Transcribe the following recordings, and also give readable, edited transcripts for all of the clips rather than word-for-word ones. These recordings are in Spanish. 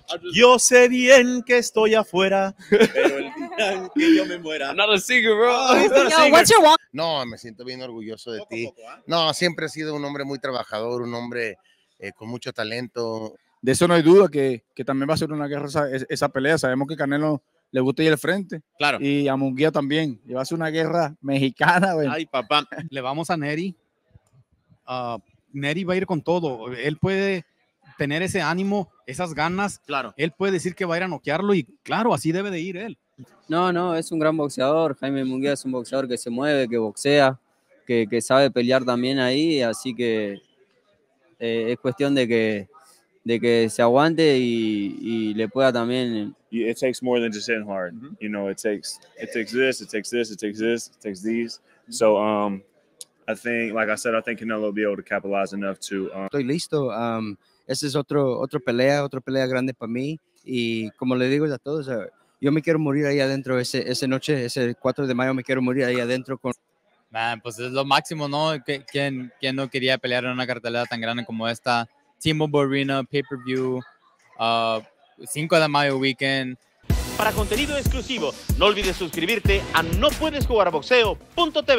Yo sé bien que estoy afuera, pero el día en que yo me muera. I'm not a singer, bro. Yo, what's your walk? No, me siento bien orgulloso de ti. No, siempre has sido un hombre muy trabajador, un hombre con mucho talento. De eso no hay duda que también va a ser una guerra esa pelea. Sabemos que Canelo le gusta ir al frente. Claro. Y a Munguía también. Y va a ser una guerra mexicana. Bueno. Ay, papá. Le vamos a Neri. Neri va a ir con todo. Él puede tener ese ánimo, esas ganas. Claro. Él puede decir que va a ir a noquearlo y claro, así debe de ir él. No, es un gran boxeador. Jaime Munguía es un boxeador que se mueve, que boxea, que sabe pelear también ahí, así que es cuestión de que se aguante y le pueda también. It takes more than just hitting hard. You know, it takes this, it takes this, it takes this, it takes these. So I think, like I said, I think Canelo will be able to capitalize enough to. Estoy listo. Esa es otra pelea grande para mí. Y como le digo a todos, yo me quiero morir ahí adentro esa noche, ese 4 de mayo me quiero morir ahí adentro con... Man, pues es lo máximo, ¿no? ¿Quién no quería pelear en una cartelera tan grande como esta? T-Mobile Arena, pay-per-view, 5 de mayo weekend. Para contenido exclusivo, no olvides suscribirte a nopuedesjugarboxeo.tv.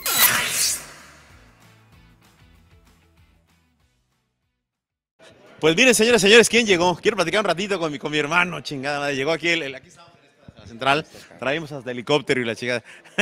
Pues miren, señores, ¿quién llegó? Quiero platicar un ratito con mi hermano, chingada madre. Llegó aquí, aquí estamos en la central, traímos hasta helicóptero y la chingada.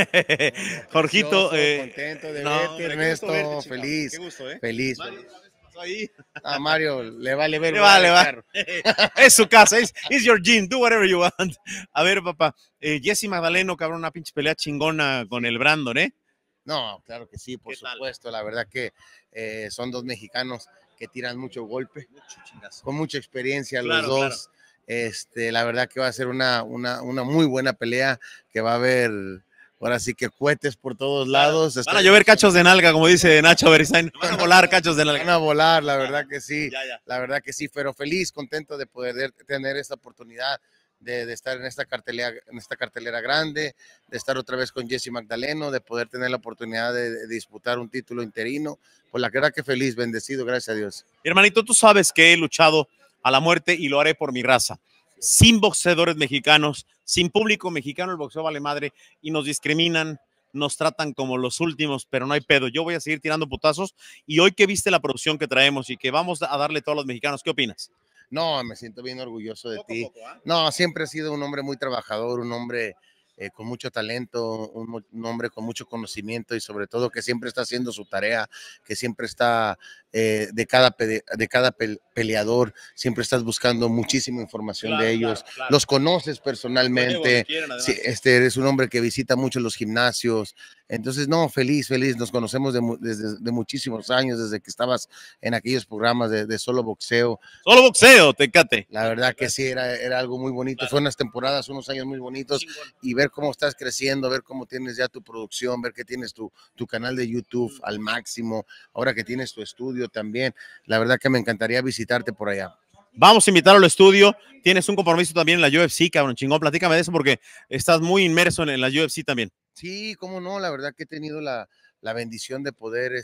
Jorgito. Contento de verte, Ernesto, feliz. Qué gusto, Feliz. Mario, ¿qué pasó ahí? A Mario le vale ver. Le vale. Es su casa, it's your gym, do whatever you want. A ver, papá, Jesse Magdaleno, cabrón, una pinche pelea chingona con el Brandon, ¿eh? No, claro que sí, por supuesto. La verdad que son dos mexicanos que tiran mucho golpe, con mucha experiencia los dos. Claro. La verdad que va a ser una muy buena pelea, que va a haber ahora sí que cohetes por todos lados. Van a llover cachos de nalga, como dice Nacho Beristain. Van a volar cachos de nalga. Van a volar, la verdad que sí. Ya. La verdad que sí, pero feliz, contento de poder tener esta oportunidad de estar en esta cartelera grande, de estar otra vez con Jesse Magdaleno, de poder tener la oportunidad de disputar un título interino. Pues la verdad que feliz, bendecido, gracias a Dios. Hermanito, tú sabes que he luchado a la muerte y lo haré por mi raza. Sin boxeadores mexicanos, sin público mexicano, el boxeo vale madre y nos discriminan, nos tratan como los últimos, pero no hay pedo. Yo voy a seguir tirando putazos y hoy que viste la producción que traemos y que vamos a darle a todos los mexicanos, ¿qué opinas? No, me siento bien orgulloso de ti. No, siempre has sido un hombre muy trabajador, un hombre con mucho talento, un hombre con mucho conocimiento y sobre todo que siempre está haciendo su tarea, que siempre está de cada peleador, siempre estás buscando muchísima información de ellos, los conoces personalmente, sí, eres un hombre que visita mucho los gimnasios, entonces no, feliz, nos conocemos desde muchísimos años, desde que estabas en aquellos programas de Solo Boxeo. Solo Boxeo, Tecate. La verdad que sí, era algo muy bonito, fue unas temporadas, unos años muy bonitos y ver cómo estás creciendo, ver cómo tienes ya tu producción, ver que tienes tu canal de YouTube al máximo, ahora que tienes tu estudio también, la verdad que me encantaría visitarte por allá. Vamos a invitarlo al estudio, tienes un compromiso también en la UFC, cabrón, chingón, platícame de eso porque estás muy inmerso en la UFC también. Sí, cómo no, la verdad que he tenido la bendición de poder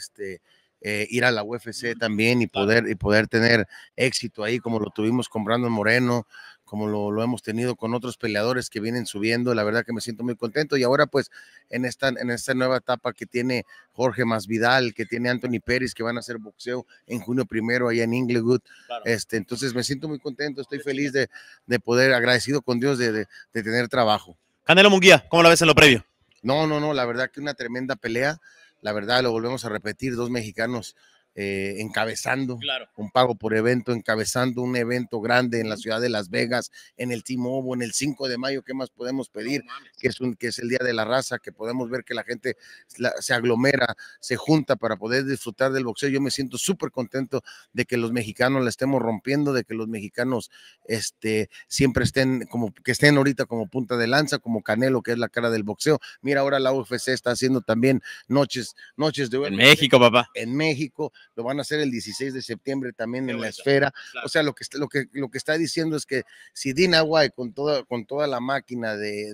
ir a la UFC también y poder tener éxito ahí como lo tuvimos con Brandon Moreno, como lo hemos tenido con otros peleadores que vienen subiendo. La verdad que me siento muy contento y ahora pues en esta nueva etapa que tiene Jorge Masvidal, que tiene Anthony Pérez, que van a hacer boxeo en junio 1 allá en Inglewood, entonces me siento muy contento, estoy feliz de poder, agradecido con Dios de tener trabajo. Canelo Munguía, ¿cómo la ves en lo previo? No, la verdad que una tremenda pelea, la verdad lo volvemos a repetir, dos mexicanos encabezando un pago por evento, encabezando un evento grande en la ciudad de Las Vegas, en el T-Mobile, en el 5 de mayo, ¿qué más podemos pedir? Que es el Día de la Raza, que podemos ver que la gente se aglomera, se junta para poder disfrutar del boxeo. Yo me siento súper contento de que los mexicanos la estemos rompiendo, de que los mexicanos siempre estén ahorita como punta de lanza, como Canelo, que es la cara del boxeo. Mira, ahora la UFC está haciendo también noches de en México, papá. En México. lo van a hacer el 16 de septiembre también en la Esfera. Claro. O sea, lo que está diciendo es que si Dana White con toda la máquina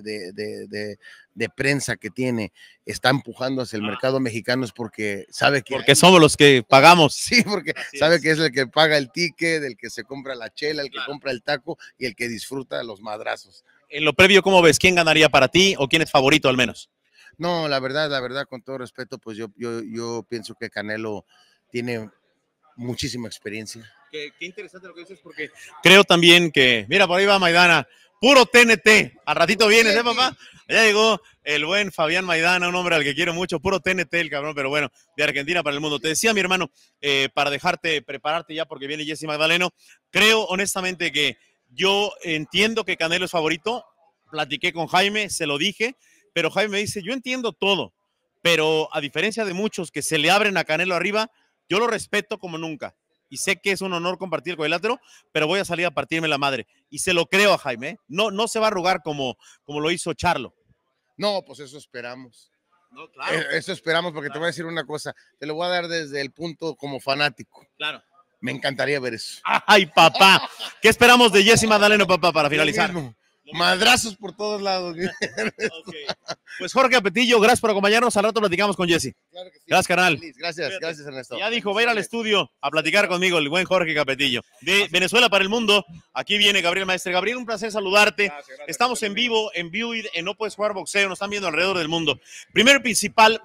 de prensa que tiene está empujando hacia el mercado mexicano es porque sabe que... Porque somos los que pagamos. Sí, porque sabe que es el que paga el ticket, el que se compra la chela, el que compra el taco y el que disfruta los madrazos. En lo previo, ¿cómo ves? ¿Quién ganaría para ti o quién es favorito al menos? No, la verdad, con todo respeto, pues yo pienso que Canelo tiene muchísima experiencia. Qué interesante lo que dices, porque creo también que, mira, por ahí va Maidana, puro TNT, al ratito vienes, papá? Ya llegó el buen Fabián Maidana, un hombre al que quiero mucho, puro TNT el cabrón, pero bueno, de Argentina para el mundo. Te decía, mi hermano, para dejarte prepararte ya porque viene Jesse Magdaleno, creo honestamente que yo entiendo que Canelo es favorito, platiqué con Jaime, se lo dije, pero Jaime me dice, yo entiendo todo, pero a diferencia de muchos que se le abren a Canelo arriba, yo lo respeto como nunca. Y sé que es un honor compartir el cuadrilátero, pero voy a salir a partirme la madre. Y se lo creo a Jaime, ¿eh? No se va a arrugar como lo hizo Charlo. No, pues eso esperamos. No, claro. Eso esperamos, porque te voy a decir una cosa, te lo voy a dar desde el punto como fanático. Claro. Me encantaría ver eso. Ay, papá. ¿Qué esperamos de Jesse Magdaleno, papá, para finalizar? Madrazos por todos lados. Okay. Pues Jorge Capetillo, gracias por acompañarnos. Al rato platicamos con Jesse. Claro que sí. Gracias, carnal. Gracias, Ernesto. Ya dijo, va a ir al estudio a platicar conmigo el buen Jorge Capetillo. De Venezuela para el mundo, aquí viene Gabriel Maestre. Gabriel, un placer saludarte. Gracias, estamos en vivo, en Viewed, en No Puedes Jugar Boxeo, nos están viendo alrededor del mundo. Primero y principal,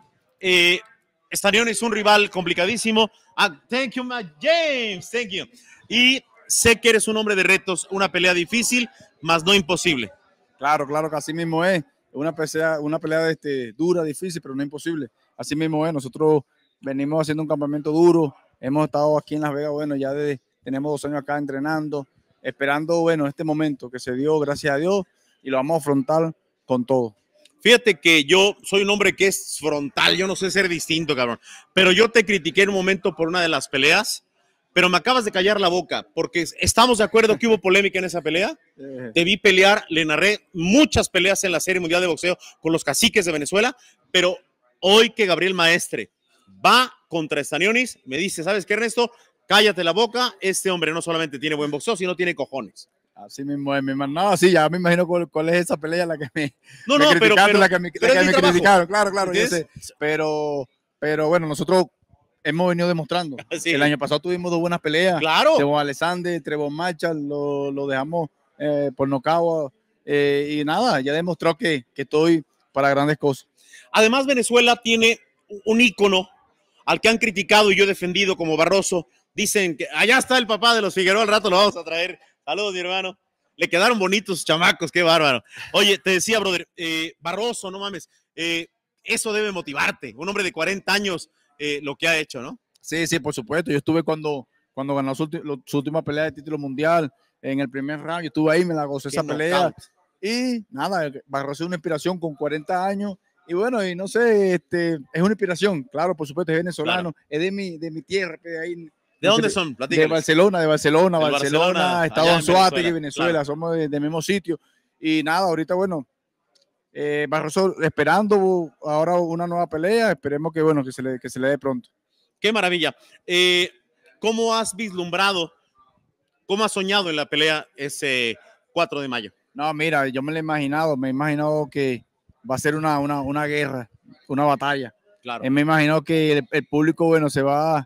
Stanioni es un rival complicadísimo. Thank you, my James, thank you. Y sé que eres un hombre de retos, una pelea difícil, más no imposible. Claro que así mismo es. Una pelea dura, difícil, pero no imposible. Así mismo es. Nosotros venimos haciendo un campamento duro. Hemos estado aquí en Las Vegas, bueno, ya tenemos 2 años acá entrenando, esperando, bueno, este momento que se dio, gracias a Dios, y lo vamos a afrontar con todo. Fíjate que yo soy un hombre que es frontal, yo no sé ser distinto, cabrón. Pero yo te critiqué en un momento por una de las peleas, pero me acabas de callar la boca, porque estamos de acuerdo que hubo polémica en esa pelea. Te vi pelear, le narré muchas peleas en la Serie Mundial de Boxeo con los caciques de Venezuela, pero hoy que Gabriel Maestre va contra Stanionis, me dice, ¿sabes qué, Ernesto? Cállate la boca, este hombre no solamente tiene buen boxeo, sino tiene cojones. Así mismo es, mi hermano. No, sí, ya me imagino cuál es esa pelea la que me criticaron, la que me criticaron, claro, yo sé. Pero bueno, nosotros hemos venido demostrando. Sí. El año pasado tuvimos 2 buenas peleas. Claro. Tebo Alexander, Trevor Marshall, lo dejamos por nocaut. Y nada, ya demostró que estoy para grandes cosas. Además, Venezuela tiene un ícono al que han criticado y yo he defendido como Barroso. Dicen que allá está el papá de los Figueroa, al rato lo vamos a traer. Saludos, mi hermano. Le quedaron bonitos chamacos, qué bárbaro. Oye, te decía, brother, Barroso, no mames, eso debe motivarte. Un hombre de 40 años, lo que ha hecho, ¿no? Sí, por supuesto. Yo estuve cuando ganó su última pelea de título mundial, en el primer round, yo estuve ahí, me la gocé esa pelea. Y nada, Barroso es una inspiración con 40 años. Y bueno, y no sé, es una inspiración, claro, por supuesto, es venezolano, claro. Es de mi tierra, de ahí. ¿De dónde son? Platícales. De Barcelona, Estado Anzoátegui, Venezuela, claro. Somos del mismo sitio. Y nada, ahorita, bueno, Barroso esperando ahora una nueva pelea, esperemos que, bueno, que se le dé pronto. Qué maravilla. ¿Cómo has vislumbrado, cómo has soñado en la pelea ese 4 de mayo? No, mira, yo me he imaginado que va a ser una guerra, una batalla. Claro. Me he imaginado que el público, bueno, se va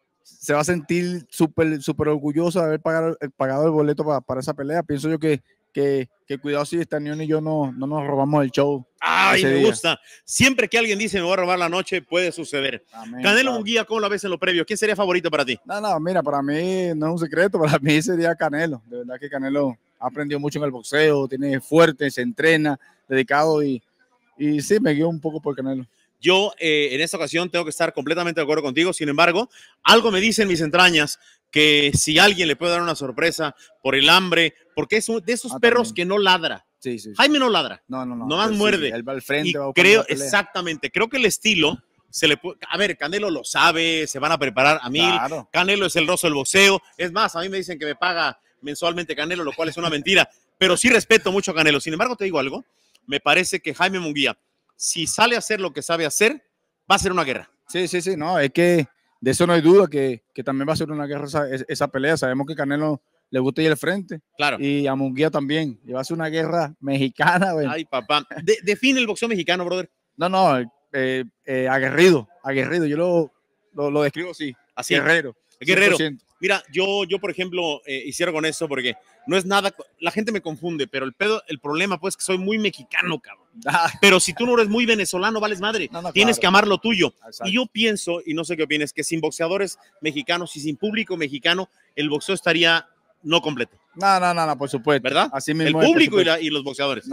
a sentir súper orgulloso de haber pagado el boleto para esa pelea. Pienso yo que cuidado si Stanioni y yo no nos robamos el show. Ay, me gusta. Siempre que alguien dice me voy a robar la noche, puede suceder. Amén, Canelo Munguía, ¿cómo la ves en lo previo? ¿Quién sería favorito para ti? No, mira, para mí no es un secreto, para mí sería Canelo. De verdad que Canelo ha aprendido mucho en el boxeo, tiene fuerte, se entrena, dedicado y sí, me guío un poco por Canelo. Yo en esta ocasión tengo que estar completamente de acuerdo contigo, sin embargo, algo me dice en mis entrañas que si alguien le puede dar una sorpresa por el hambre, porque es de esos perros que no ladra. Sí. Jaime no ladra, no. Nomás muerde. Él va al frente, y creo, exactamente, creo que el estilo se le puede, a ver, Canelo lo sabe, se van a preparar a 1000, claro. Canelo es el rostro del boxeo, es más, a mí me dicen que me paga mensualmente Canelo, lo cual es una mentira, pero sí respeto mucho a Canelo. Sin embargo, te digo algo, me parece que Jaime Munguía, si sale a hacer lo que sabe hacer, va a ser una guerra. Sí, no, es que de eso no hay duda que también va a ser una guerra esa pelea. Sabemos que Canelo le gusta ir al frente. Claro. Y a Munguía también. Y va a ser una guerra mexicana. Güey. Ay, papá. Define el boxeo mexicano, brother. No, aguerrido. Yo lo describo así. Así. Guerrero. Guerrero. 100%. Mira, yo por ejemplo, hiciera con eso porque no es nada, la gente me confunde, pero el problema pues que soy muy mexicano, cabrón. Pero si tú no eres muy venezolano, vales madre. No, Tienes claro. que amar lo tuyo. Exacto. Y yo pienso, y no sé qué opinas, que sin boxeadores mexicanos y sin público mexicano, el boxeo estaría no completo. No, por supuesto. ¿Verdad? Así mismo El es, público por supuesto. y los boxeadores.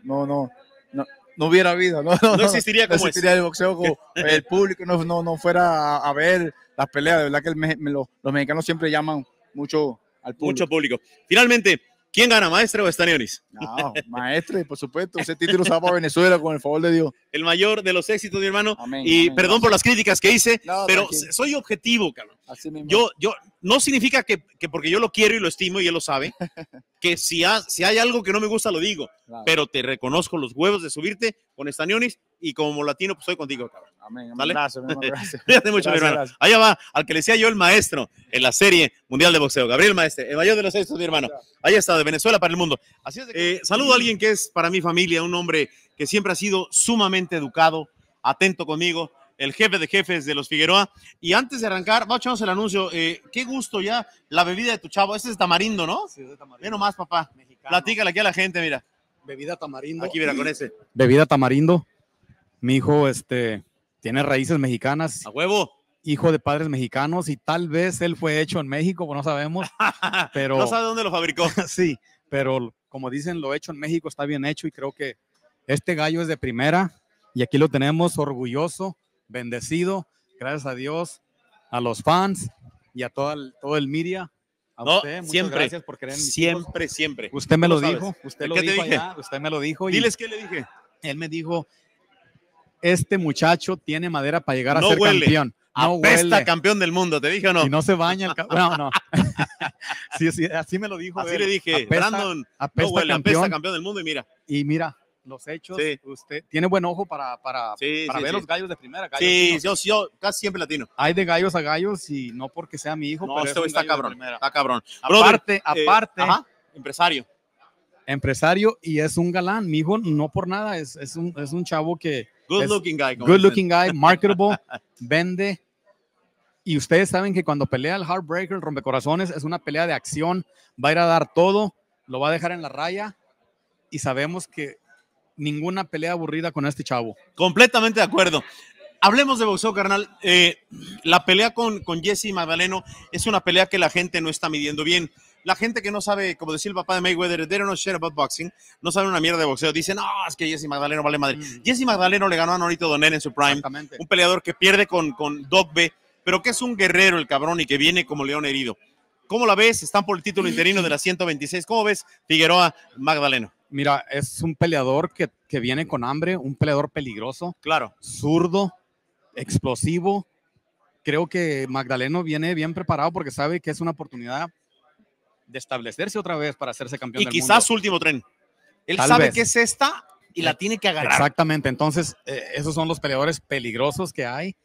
No hubiera vida. No existiría como existiría el boxeo como el público no fuera a ver las peleas. De verdad que los mexicanos siempre llaman mucho al público. Mucho público. Finalmente, ¿quién gana, Maestre o Stanionis? No, Maestre, por supuesto. Ese título se va para Venezuela con el favor de Dios. El mayor de los éxitos, mi hermano. Amén, y amén, perdón por las críticas que hice, No, pero tranquilo. soy objetivo, cabrón. Así mismo. Yo no significa que porque yo lo quiero y lo estimo y él lo sabe, que si hay algo que no me gusta lo digo, Claro. pero te reconozco los huevos de subirte con Stanionis y como latino pues estoy contigo, cabrón. Amén. ¿Vale? Gracias, mi hermano, gracias. Cuídate mucho, mi Gracias, hermano. gracias. Allá va, al que le decía yo el maestro en la serie mundial de boxeo, Gabriel Maestre, el mayor de los éxitos, mi hermano. Ahí está, de Venezuela para el mundo. Así es de que, saludo a alguien que es para mi familia, un hombre que siempre ha sido sumamente educado, atento conmigo, el jefe de jefes de los Figueroa. Y antes de arrancar, vamos a echarnos el anuncio. Qué gusto ya la bebida de tu chavo. Este es tamarindo, ¿no? Sí, es de tamarindo. Ve nomás, papá. Mexicano. Platícale aquí a la gente, mira. Bebida tamarindo. Aquí, mira, con ese. Bebida tamarindo. Mi hijo tiene raíces mexicanas, A huevo. hijo de padres mexicanos y tal vez él fue hecho en México, no sabemos, pero No sabe dónde lo fabricó. sí, pero como dicen, lo hecho en México está bien hecho y creo que este gallo es de primera y aquí lo tenemos orgulloso, bendecido, gracias a Dios, a los fans y a todo el media. A No, usted, muchas siempre, gracias por creer en mis hijos. siempre, siempre. Usted me Tú lo sabes. dijo, usted lo ¿Qué te dijo dije? allá, usted me lo dijo y Diles qué le dije. él me dijo, este muchacho tiene madera para llegar a No ser huele. campeón. No Apesta huele. campeón del mundo, ¿te dije o no? Y no se baña el no. Sí, así me lo dijo. Así él. le dije, Apesta- Brandon, apesta no huele, campeón. apesta campeón del mundo y mira. Y mira, los hechos, Sí. usted tiene buen ojo para Sí, ver sí. los gallos de primera. Gallos Sí, finos. yo casi siempre latino. Hay de gallos a gallos y no porque sea mi hijo, No, pero este es güey un está gallo de cabrón, primera. está cabrón. Aparte, Brother, ajá, empresario. empresario y es un galán. Mi hijo no por nada, es un chavo que Good es looking guy. como good dicen. looking guy, marketable, vende. Y ustedes saben que cuando pelea el Heartbreaker, el rompecorazones, es una pelea de acción. Va a ir a dar todo, lo va a dejar en la raya. Y sabemos que ninguna pelea aburrida con este chavo. Completamente de acuerdo. Hablemos de boxeo, carnal. La pelea con Jesse Magdaleno es una pelea que la gente no está midiendo bien. La gente que no sabe, como decía el papá de Mayweather, they don't know shit about boxing, no sabe una mierda de boxeo. Dicen, no, es que Jesse Magdaleno vale madre. Jesse Magdaleno le ganó a Norito Donen en su prime. Exactamente. Un peleador que pierde con Doc B, pero que es un guerrero el cabrón y que viene como león herido. ¿Cómo la ves? Están por el título interino de la 126. ¿Cómo ves Figueroa Magdaleno? Mira, es un peleador que viene con hambre, un peleador peligroso, Claro. zurdo, explosivo. Creo que Magdaleno viene bien preparado porque sabe que es una oportunidad de establecerse otra vez para hacerse campeón Y del quizás mundo. su último tren. Él Tal sabe vez. que es esta y la tiene que agarrar. Exactamente, entonces esos son los peleadores peligrosos que hay.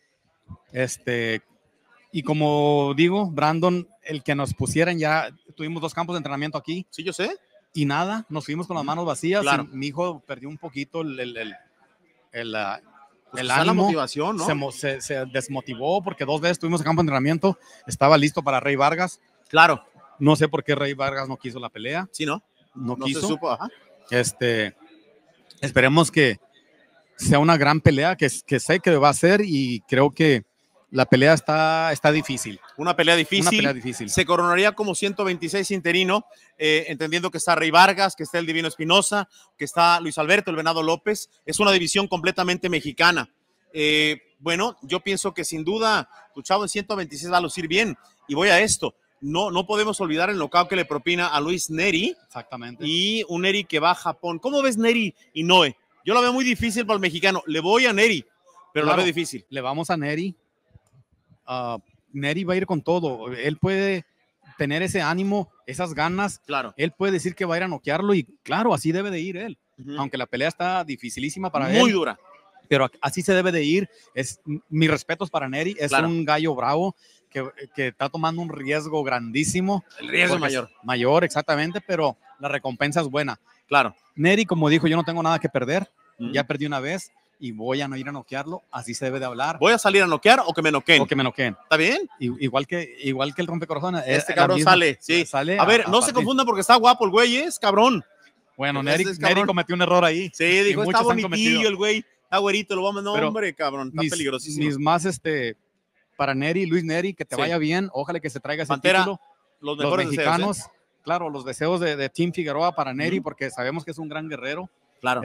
Y como digo, Brandon, el que nos pusieran ya, tuvimos 2 campos de entrenamiento aquí Sí, yo sé. y nada, nos fuimos con las manos vacías. Claro. Y mi hijo perdió un poquito el Pues el quizá la ánimo, motivación, ¿no? se desmotivó porque 2 veces estuvimos en campo de entrenamiento, estaba listo para Rey Vargas. Claro. No sé por qué Rey Vargas no quiso la pelea, Sí, ¿no? no No quiso. se supo. Ajá. Esperemos que sea una gran pelea, que sé que va a ser y creo que la pelea está difícil. Una pelea difícil. Una pelea difícil. Se coronaría como 126 interino, entendiendo que está Rey Vargas, que está el Divino Espinosa, que está Luis Alberto, el Venado López. Es una división completamente mexicana. Bueno, yo pienso que sin duda tu chavo en 126 va a lucir bien. Y voy a esto. No podemos olvidar el knockout que le propina a Luis Neri. Exactamente. Y un Neri que va a Japón. ¿Cómo ves Neri y Noé? Yo la veo muy difícil para el mexicano. Le voy a Neri, pero la Claro. veo difícil. Le vamos a Neri. Neri va a ir con todo. Él puede tener ese ánimo, esas ganas. Claro. Él puede decir que va a ir a noquearlo y claro, así debe de ir él. Ujú. Aunque la pelea está dificilísima para él. Muy dura. pero así se debe de ir. Mis respetos para Neri, es Claro. un gallo bravo que está tomando un riesgo grandísimo. El riesgo porque mayor. Mayor, exactamente, pero la recompensa es buena. Claro. Neri, como dijo, yo no tengo nada que perder, Ujú. ya perdí una vez y voy a no ir a noquearlo, así se debe de hablar. ¿Voy a salir a noquear o que me noqueen? O que me noqueen. ¿Está bien? Igual que el rompecorazones. Este cabrón sale, sí. A ver, no se partir. confundan porque está guapo el güey, es cabrón. Bueno, Ese Neri, es cabrón. Neri cometió un error ahí. Sí, dijo, Y está muchos han cometido. bonitillo el güey, está güerito, lo vamos, no, Pero hombre, cabrón, está peligrosísimo. Mis más, para Neri, Luis Neri, que te Sí. vaya bien, ojalá que se traiga ese Pantera, título. los Los mejores mexicanos, deseos, ¿eh? claro, los deseos de Team Figueroa para Neri, Ujú. porque sabemos que es un gran guerrero. Claro.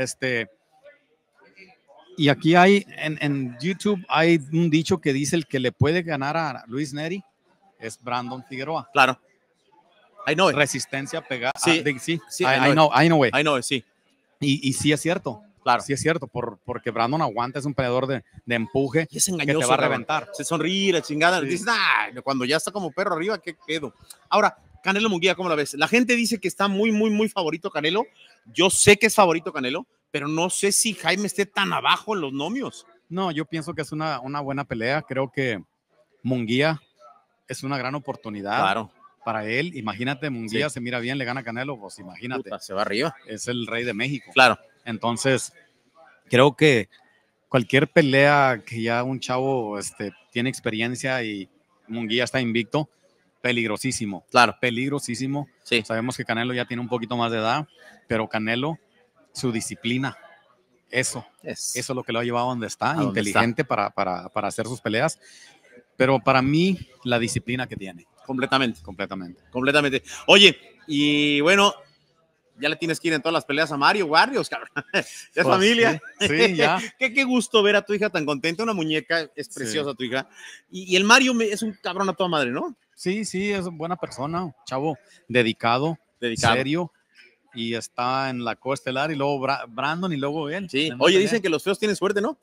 Y aquí en YouTube hay un dicho que dice el que le puede ganar a Luis Neri es Brandon Figueroa. Claro. I know it. Resistencia pegada. Sí. Sí, I know it. I know it, sí. Y sí es cierto. Claro. Sí es cierto, porque Brandon aguanta, es un peleador de empuje Y es que engañoso, te va a cabrón. reventar. Se sonríe, la chingada. Sí. Dices, cuando ya está como perro arriba, ¿qué pedo? Ahora, Canelo Munguía, ¿cómo la ves? La gente dice que está muy, muy, muy favorito Canelo. Yo sé que es favorito Canelo, pero no sé si Jaime esté tan abajo en los nomios. No, yo pienso que es una buena pelea. Creo que Munguía es una gran oportunidad Claro. para él. Imagínate, Munguía Sí. se mira bien, le gana a Canelo, pues imagínate. Puta, se va arriba. Es el rey de México. Claro. Entonces, creo que cualquier pelea que ya un chavo tiene experiencia y Munguía está invicto, peligrosísimo. Claro. Peligrosísimo. Sí. Sabemos que Canelo ya tiene un poquito más de edad, pero Canelo, su disciplina, eso es lo que lo ha llevado a donde está, A donde inteligente para hacer sus peleas. Pero para mí, la disciplina que tiene. Completamente. Completamente. Oye, y bueno, ya le tienes que ir en todas las peleas a Mario Barrios, cabrón. Ya es Pues, familia. Sí, ya. Qué gusto ver a tu hija tan contenta, una muñeca, es preciosa tu hija. Y el Mario es un cabrón a toda madre, ¿no? Sí, es buena persona, un chavo dedicado, serio, y está en la coestelar, y luego Brandon, y luego él. Sí. Oye, dicen que los feos tienen suerte, ¿no?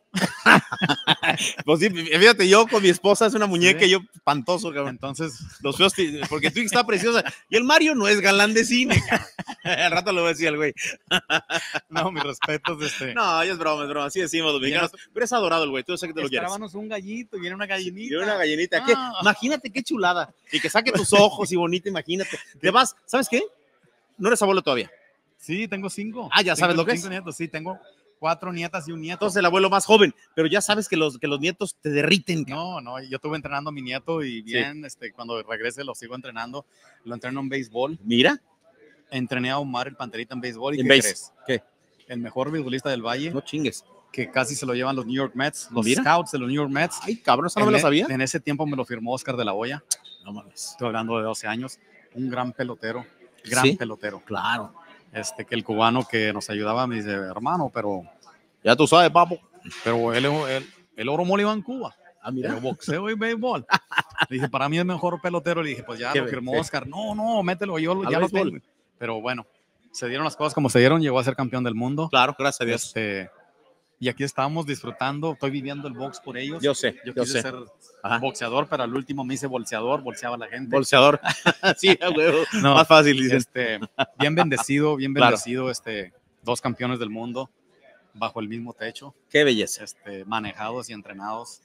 Pues sí, fíjate, yo con mi esposa es una muñeca y yo espantoso, cabrón. Entonces, los feos, porque tu hija está preciosa y el Mario no es galán de cine, cabrón. Al rato lo voy a decir al güey. No, mis respetos. No, es broma, así decimos los mexicanos. Pero es adorado el güey, tú sé que te lo quieres. Esperábamos un gallito y viene una gallinita. Y una gallinita. Ah. Imagínate qué chulada. Y que saque tus ojos y bonito, imagínate. Te vas, ¿sabes qué? No eres abuelo todavía. Sí, tengo 5. Ah, ya sabes lo que es. 5 nietos, sí, tengo 4 nietas y un nieto. Entonces el abuelo más joven, pero ya sabes que los nietos te derriten. No, yo estuve entrenando a mi nieto y bien, cuando regrese lo sigo entrenando. Lo entreno en béisbol. Mira. Entrené a Omar el Panterita en béisbol. ¿Y ¿En qué béis? crees? ¿Qué? El mejor beisbolista del Valle. No chingues. Que casi se lo llevan los New York Mets, los Mira. scouts de los New York Mets. Ay, cabrón, eso no me lo sabía. En ese tiempo me lo firmó Oscar de la Hoya. No mames. Estoy hablando de 12 años. Un gran pelotero. Pelotero. Claro. Que el cubano que nos ayudaba me dice, hermano, pero... Ya tú sabes, papo. Pero el oro mole iba en Cuba. Ah, mira. Pero boxeo y béisbol. Le dije, para mí es mejor pelotero. Le dije, pues ya lo firmó Oscar. No, mételo, yo ya lo tengo. Pero bueno, se dieron las cosas como se dieron. Llegó a ser campeón del mundo. Claro, gracias a Dios. Y aquí estamos disfrutando. Estoy viviendo el box por ellos. Yo sé. Yo quise ser boxeador, pero al último me hice bolseador. Bolseaba a la gente. Bolseador. Sí, huevo. No, más fácil, dicen. Bien bendecido, claro. 2 campeones del mundo bajo el mismo techo. Qué belleza. Manejados y entrenados.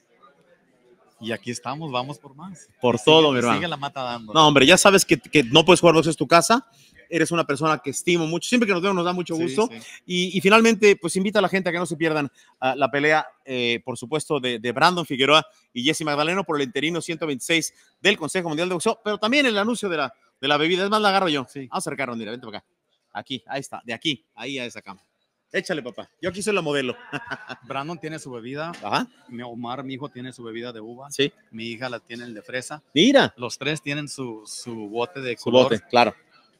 Y aquí estamos, vamos por más. Por todo, mi hermano. Sigue la mata dando. No, hombre, ya sabes que no puedes jugar box, es tu casa. Eres una persona que estimo mucho. Siempre que nos vemos nos da mucho gusto. Sí. Y finalmente, pues invita a la gente a que no se pierdan la pelea, por supuesto, de Brandon Figueroa y Jesse Magdaleno por el interino 126 del Consejo Mundial de Boxeo, pero también el anuncio de la bebida. Es más, la agarro yo. Sí. Vamos a acercarnos, mira, vente para acá. Aquí, ahí está, de aquí, ahí a esa cama. Échale, papá. Yo aquí soy la modelo. Brandon tiene su bebida. Ajá. Omar, mi hijo, tiene su bebida de uva. Sí. Mi hija la tiene el de fresa. Mira. Los 3 tienen su bote de su color. Bote, claro.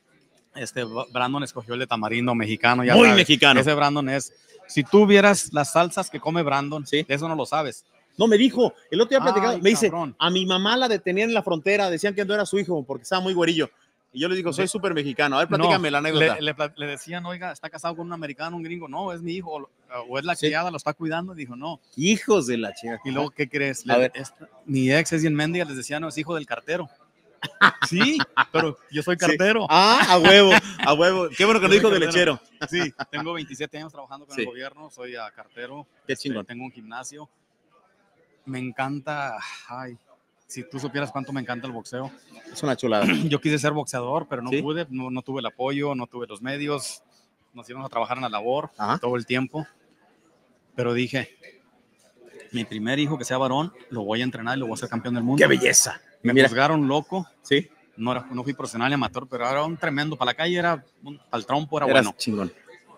Brandon escogió el de tamarindo mexicano. Ya muy sabes, mexicano. Ese Brandon es. Si tú vieras las salsas que come Brandon, de eso no lo sabes. No, me dijo, el otro día platicaba, me dice, cabrón. a mi mamá la detenían en la frontera, decían que no era su hijo porque estaba muy güerillo. Y yo le digo, soy súper mexicano. A ver, platícame la anécdota. Le decían, oiga, está casado con un americano, un gringo. No, es mi hijo. O es la criada, lo está cuidando. Dijo, no. Hijos de la chica. Y luego, ¿qué crees? A ver. Mi ex es bien mendiga, les decía, no, es hijo del cartero. Sí, pero yo soy cartero. Sí. Ah, a huevo, a huevo. Qué bueno que lo dijo de lechero. Sí, tengo 27 años trabajando con Sí. el gobierno, soy cartero. Qué chingón. Tengo un gimnasio. Me encanta, ay, si tú supieras cuánto me encanta el boxeo. Es una chulada. Yo quise ser boxeador, pero no ¿Sí? pude, no tuve el apoyo, no tuve los medios. Nos íbamos a trabajar en la labor Ajá. todo el tiempo. Pero dije, mi primer hijo que sea varón, lo voy a entrenar y lo voy a hacer campeón del mundo. ¡Qué belleza! Me Mira. juzgaron loco. Sí. No fui profesional ni amateur, pero era un tremendo. Para la calle para el trompo era Eras bueno. chingón.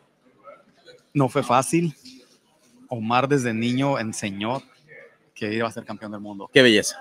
No fue fácil. Omar desde niño enseñó que iba a ser campeón del mundo. ¡Qué belleza!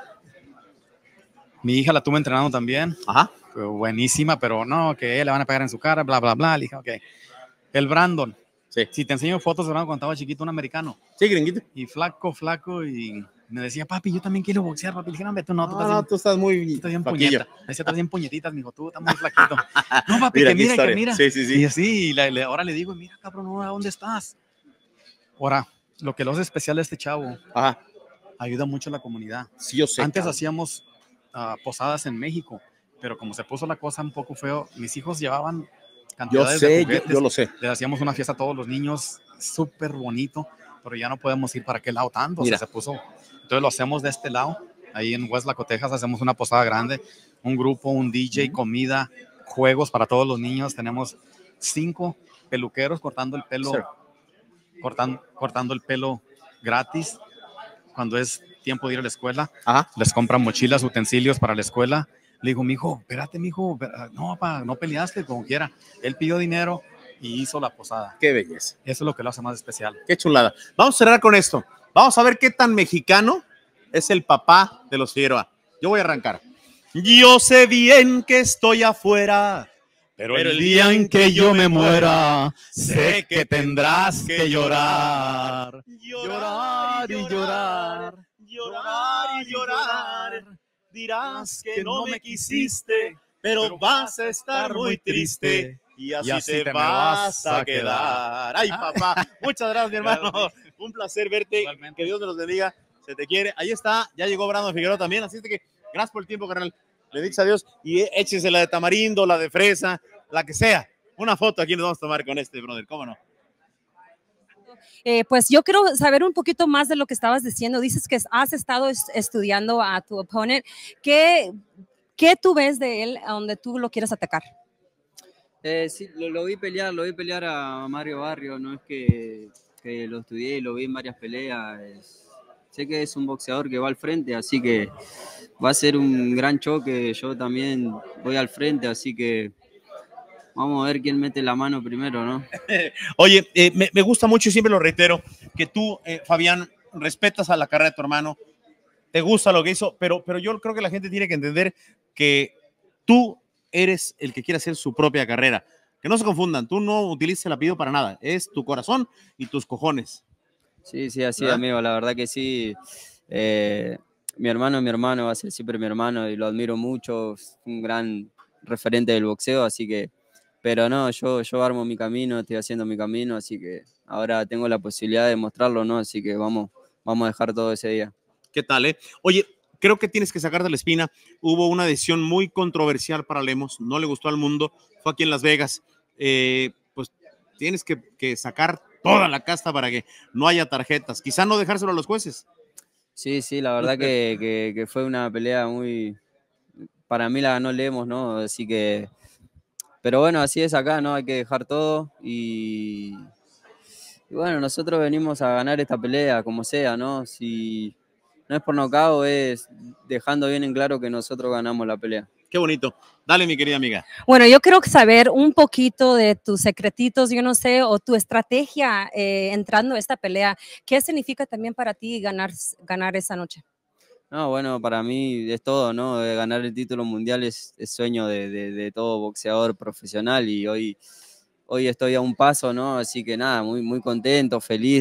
Mi hija la tuve entrenando también. Ajá. Fue buenísima, pero no, que le van a pegar en su cara, bla, bla, bla. Le dije, ok. El Brandon. Sí. Si te enseño fotos de Brandon cuando estaba chiquito, un americano. Sí, gringuito. Y flaco, y me decía, papi, yo también quiero boxear, papi. Le dije, no, tú no, Tú estás muy bien flaquillo. puñeta. Decía, estás bien puñetitas, mijo, tú estás muy flaquito. No, papi, Mira, que qué mira, historia. que mira. Sí, sí, sí. Y así, ahora le digo, mira, cabrón, ¿a dónde estás? Ahora, lo que lo hace especial a este chavo, Ajá. ayuda mucho a la comunidad. Sí, yo sé. Antes cabrón. hacíamos posadas en México, pero como se puso la cosa un poco feo, mis hijos llevaban Yo cantidades sé, de juguetes. yo lo sé. Les hacíamos una fiesta a todos los niños, súper bonito, pero ya no podemos ir para aquel lado tanto. Mira. Se puso. Entonces lo hacemos de este lado, ahí en Westlaco, Texas, hacemos una posada grande, un grupo, un DJ, comida, juegos para todos los niños. Tenemos 5 peluqueros cortando el pelo, Sir. cortando el pelo gratis cuando es tiempo de ir a la escuela. Ajá. Les compran mochilas, utensilios para la escuela. Le digo, mijo, espérate, mijo, no, papá, no peleaste como quiera. Él pidió dinero y hizo la posada. Qué belleza. Eso es lo que lo hace más especial. Qué chulada. Vamos a cerrar con esto. Vamos a ver qué tan mexicano es el papá de los Figueroa. Yo voy a arrancar. Yo sé bien que estoy afuera, pero el día en que yo me muera, sé que tendrás que llorar. Llorar y llorar, llorar y llorar. Dirás que no me quisiste, pero vas a estar muy triste. Y así te me vas a quedar. Ay, papá. Muchas gracias, mi hermano. Un placer verte. Igualmente. Que Dios me los bendiga. Se te quiere. Ahí está. Ya llegó Brandon Figueroa también. Así es que gracias por el tiempo, carnal. Le dices adiós y échese la de tamarindo, la de fresa, la que sea. Una foto aquí nos vamos a tomar con este, brother. ¿Cómo no? Pues yo quiero saber un poquito más de lo que estabas diciendo. Dices que has estado estudiando a tu opponent. ¿Qué tú ves de él a donde tú lo quieres atacar? Sí, lo vi pelear a Mario Barrio, no es que lo estudié, lo vi en varias peleas. Sé que es un boxeador que va al frente, así que va a ser un gran choque. Yo también voy al frente, así que vamos a ver quién mete la mano primero, ¿no? Oye, me gusta mucho y siempre lo reitero, que tú, Fabián, respetas a la carrera de tu hermano, te gusta lo que hizo, pero yo creo que la gente tiene que entender que tú eres el que quiere hacer su propia carrera. Que no se confundan, tú no utilizas el apellido para nada, es tu corazón y tus cojones. Sí, así, ¿verdad? amigo, la verdad que sí. Mi hermano, va a ser siempre mi hermano y lo admiro mucho, es un gran referente del boxeo, así que, pero no, yo armo mi camino, estoy haciendo mi camino, así que ahora tengo la posibilidad de mostrarlo, ¿no? Así que vamos a dejar todo ese día. ¿Qué tal, eh? Oye, creo que tienes que sacarte la espina. Hubo una decisión muy controversial para Lemos, no le gustó al mundo, fue aquí en Las Vegas. Pues tienes que sacar toda la casta para que no haya tarjetas. Quizá no dejárselo a los jueces. Sí, la verdad que fue una pelea muy... Para mí la ganó Lemos, ¿no? Así que... Pero bueno, así es acá, ¿no? Hay que dejar todo y bueno, nosotros venimos a ganar esta pelea, como sea, ¿no? Si no es por nocaut, es dejando bien en claro que nosotros ganamos la pelea. Qué bonito. Dale, mi querida amiga. Bueno, yo quiero saber un poquito de tus secretitos, yo no sé, o tu estrategia entrando a esta pelea. ¿Qué significa también para ti ganar esa noche? No, bueno, para mí es todo, ¿no? Ganar el título mundial es sueño de todo boxeador profesional y hoy estoy a un paso, ¿no? Así que nada, muy contento, feliz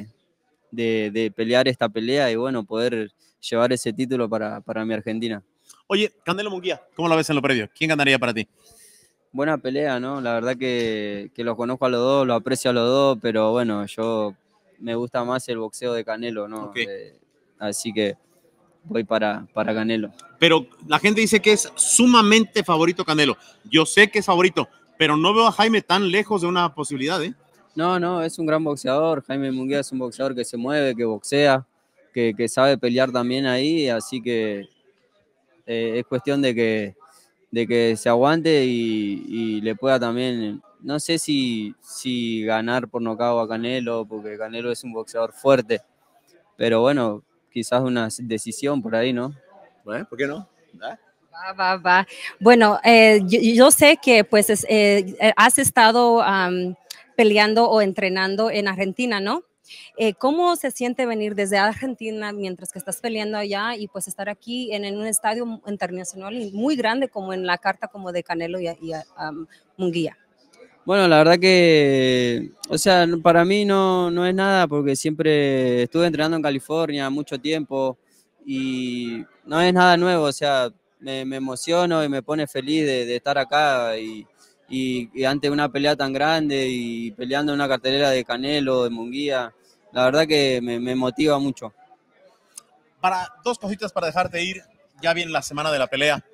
de pelear esta pelea y bueno, poder llevar ese título para mi Argentina. Oye, Canelo Munguía, ¿cómo la ves en lo previo? ¿Quién ganaría para ti? Buena pelea, ¿no? La verdad que los conozco a los dos, los aprecio a los dos, pero bueno, yo me gusta más el boxeo de Canelo, ¿no? Okay. Así que voy para Canelo. Pero la gente dice que es sumamente favorito Canelo. Yo sé que es favorito, pero no veo a Jaime tan lejos de una posibilidad, ¿eh? No, es un gran boxeador. Jaime Munguía es un boxeador que se mueve, que boxea, que sabe pelear también ahí, así que es cuestión de que se aguante y le pueda también, no sé si ganar por nocaut a Canelo, porque Canelo es un boxeador fuerte, pero bueno, quizás una decisión por ahí, ¿no? Bueno, ¿por qué no? Va. Bueno, yo sé que pues has estado peleando o entrenando en Argentina, ¿no? ¿Cómo se siente venir desde Argentina mientras que estás peleando allá y pues estar aquí en un estadio internacional y muy grande como en la carta como de Canelo y Munguía? Bueno, la verdad que, o sea, para mí no es nada porque siempre estuve entrenando en California mucho tiempo y no es nada nuevo, o sea, me emociono y me pone feliz de estar acá y ante una pelea tan grande y peleando en una cartelera de Canelo, de Munguía, la verdad que me motiva mucho. Para dos cositas para dejarte ir, ya viene la semana de la pelea.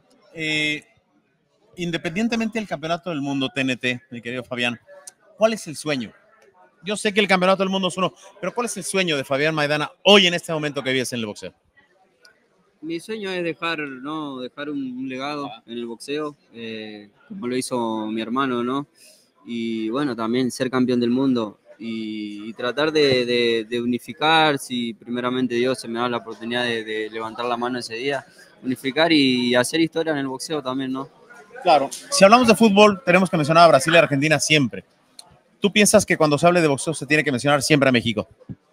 Independientemente del campeonato del mundo TNT, mi querido Fabián, ¿cuál es el sueño? Yo sé que el campeonato del mundo es uno, pero ¿cuál es el sueño de Fabián Maidana hoy en este momento que vives en el boxeo? Mi sueño es dejar un legado en el boxeo, como lo hizo mi hermano, ¿no? Y bueno, también ser campeón del mundo y tratar de unificar, si primeramente Dios se me da la oportunidad de levantar la mano ese día, unificar y hacer historia en el boxeo también, ¿no? Claro, si hablamos de fútbol, tenemos que mencionar a Brasil y Argentina siempre. ¿Tú piensas que cuando se hable de boxeo se tiene que mencionar siempre a México?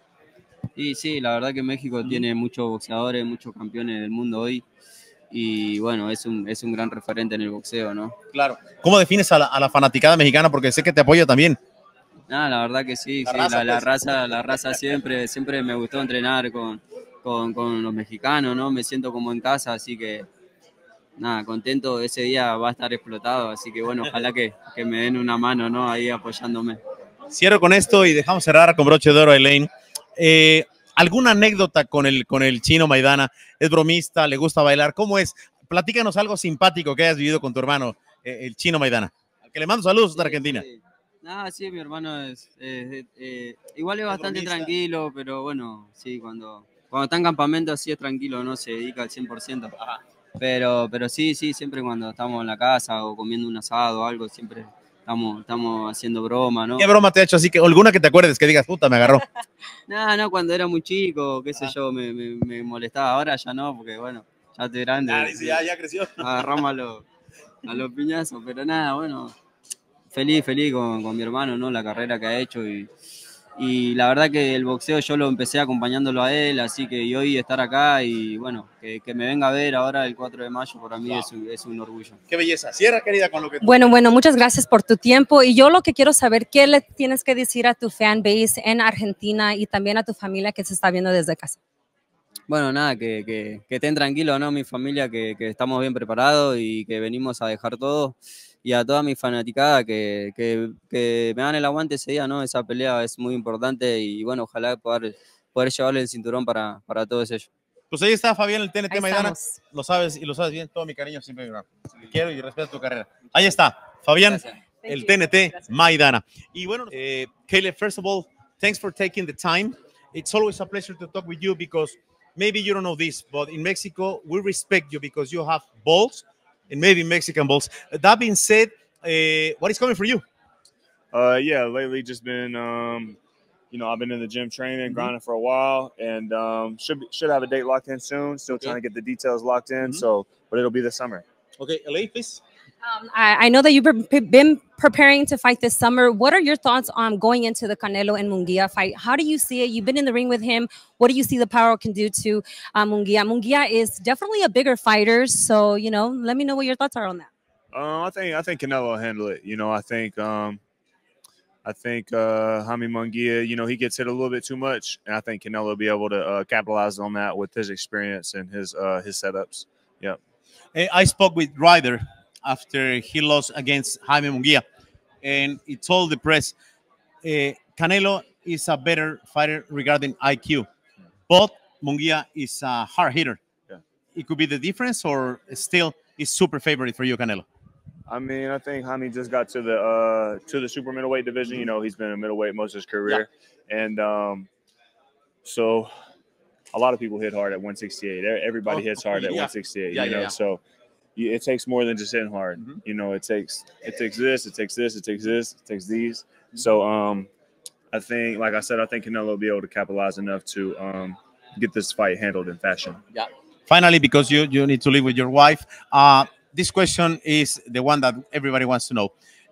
Y sí, la verdad que México tiene muchos boxeadores, muchos campeones del mundo hoy. Y bueno, es un gran referente en el boxeo, ¿no? Claro. ¿Cómo defines a la fanaticada mexicana? Porque sé que te apoya también. La verdad que sí, la raza siempre me gustó entrenar con los mexicanos, ¿no? Me siento como en casa, así que nada, contento, ese día va a estar explotado, así que bueno, ojalá que me den una mano, ¿no? Ahí apoyándome. Cierro con esto y dejamos cerrar con broche de oro a Elaine. ¿Alguna anécdota con el chino Maidana? ¿Es bromista? ¿Le gusta bailar? ¿Cómo es? Platícanos algo simpático que hayas vivido con tu hermano, el chino Maidana. Al que le mando saludos de Argentina. Sí. Sí, mi hermano igual es bastante bromista, tranquilo, pero bueno, sí, cuando está en campamento así es tranquilo, no se dedica al 100%. Ajá. Pero sí, siempre cuando estamos en la casa o comiendo un asado o algo, siempre estamos haciendo broma, ¿no? ¿Qué broma te ha hecho así? ¿Alguna que te acuerdes que digas, puta, me agarró? No, cuando era muy chico, qué sé yo, me molestaba. Ahora ya no, porque bueno, ya estoy grande. Ya creció. Agarramos a los piñazos, pero nada, bueno, feliz con mi hermano, ¿no? La carrera que ha hecho y la verdad que el boxeo yo lo empecé acompañándolo a él, así que y hoy estar acá y bueno, que me venga a ver ahora el 4 de mayo para mí es un orgullo. Qué belleza. Cierra, querida, con lo que... Bueno, muchas gracias por tu tiempo y yo lo que quiero saber, ¿qué le tienes que decir a tu fan base en Argentina y también a tu familia que se está viendo desde casa? Bueno, nada, que estén tranquilos, ¿no? Mi familia, que estamos bien preparados y que venimos a dejar todo. Y a toda mi fanaticada que me dan el aguante ese día, ¿no? Esa pelea es muy importante y bueno, ojalá poder llevarle el cinturón para todos ellos. Pues ahí está Fabián, el TNT Maidana. Lo sabes y lo sabes bien, todo mi cariño siempre. Te quiero y respeto tu carrera. Ahí está, Fabián, el TNT Maidana. Y bueno, Caleb, first of all, thanks for taking the time. It's always a pleasure to talk with you because maybe you don't know this, but in Mexico, we respect you because you have balls. And maybe Mexican balls. That being said, what is coming for you? Yeah, lately just been, I've been in the gym training, grinding for a while, and should have a date locked in soon. Still trying to get the details locked in, but it'll be this summer. Okay, Elaine, please. I know that you've been preparing to fight this summer. What are your thoughts on going into the Canelo and Munguia fight? How do you see it? You've been in the ring with him. What do you see the power can do to Munguia? Munguia is definitely a bigger fighter. So, let me know what your thoughts are on that. I think Canelo will handle it. I think Jaime Munguia, he gets hit a little bit too much, and I think Canelo will be able to capitalize on that with his experience and his setups. Yeah. I spoke with Ryder after he lost against Jaime Munguia, and he told the press, Canelo is a better fighter regarding IQ, but Munguia is a hard hitter. Yeah. It could be the difference, or still is super favorite for you, Canelo? I mean, I think Jaime just got to the super middleweight division. You know, he's been a middleweight most of his career, and so a lot of people hit hard at 168. Everybody hits hard at 168. You know, so it takes more than just hitting hard. You know, it takes this, it takes this, it takes this, it takes these. So I think, like I said, I think Canelo will be able to capitalize enough to get this fight handled in fashion. Yeah. Finally, because you need to live with your wife, this question is the one that everybody wants to know.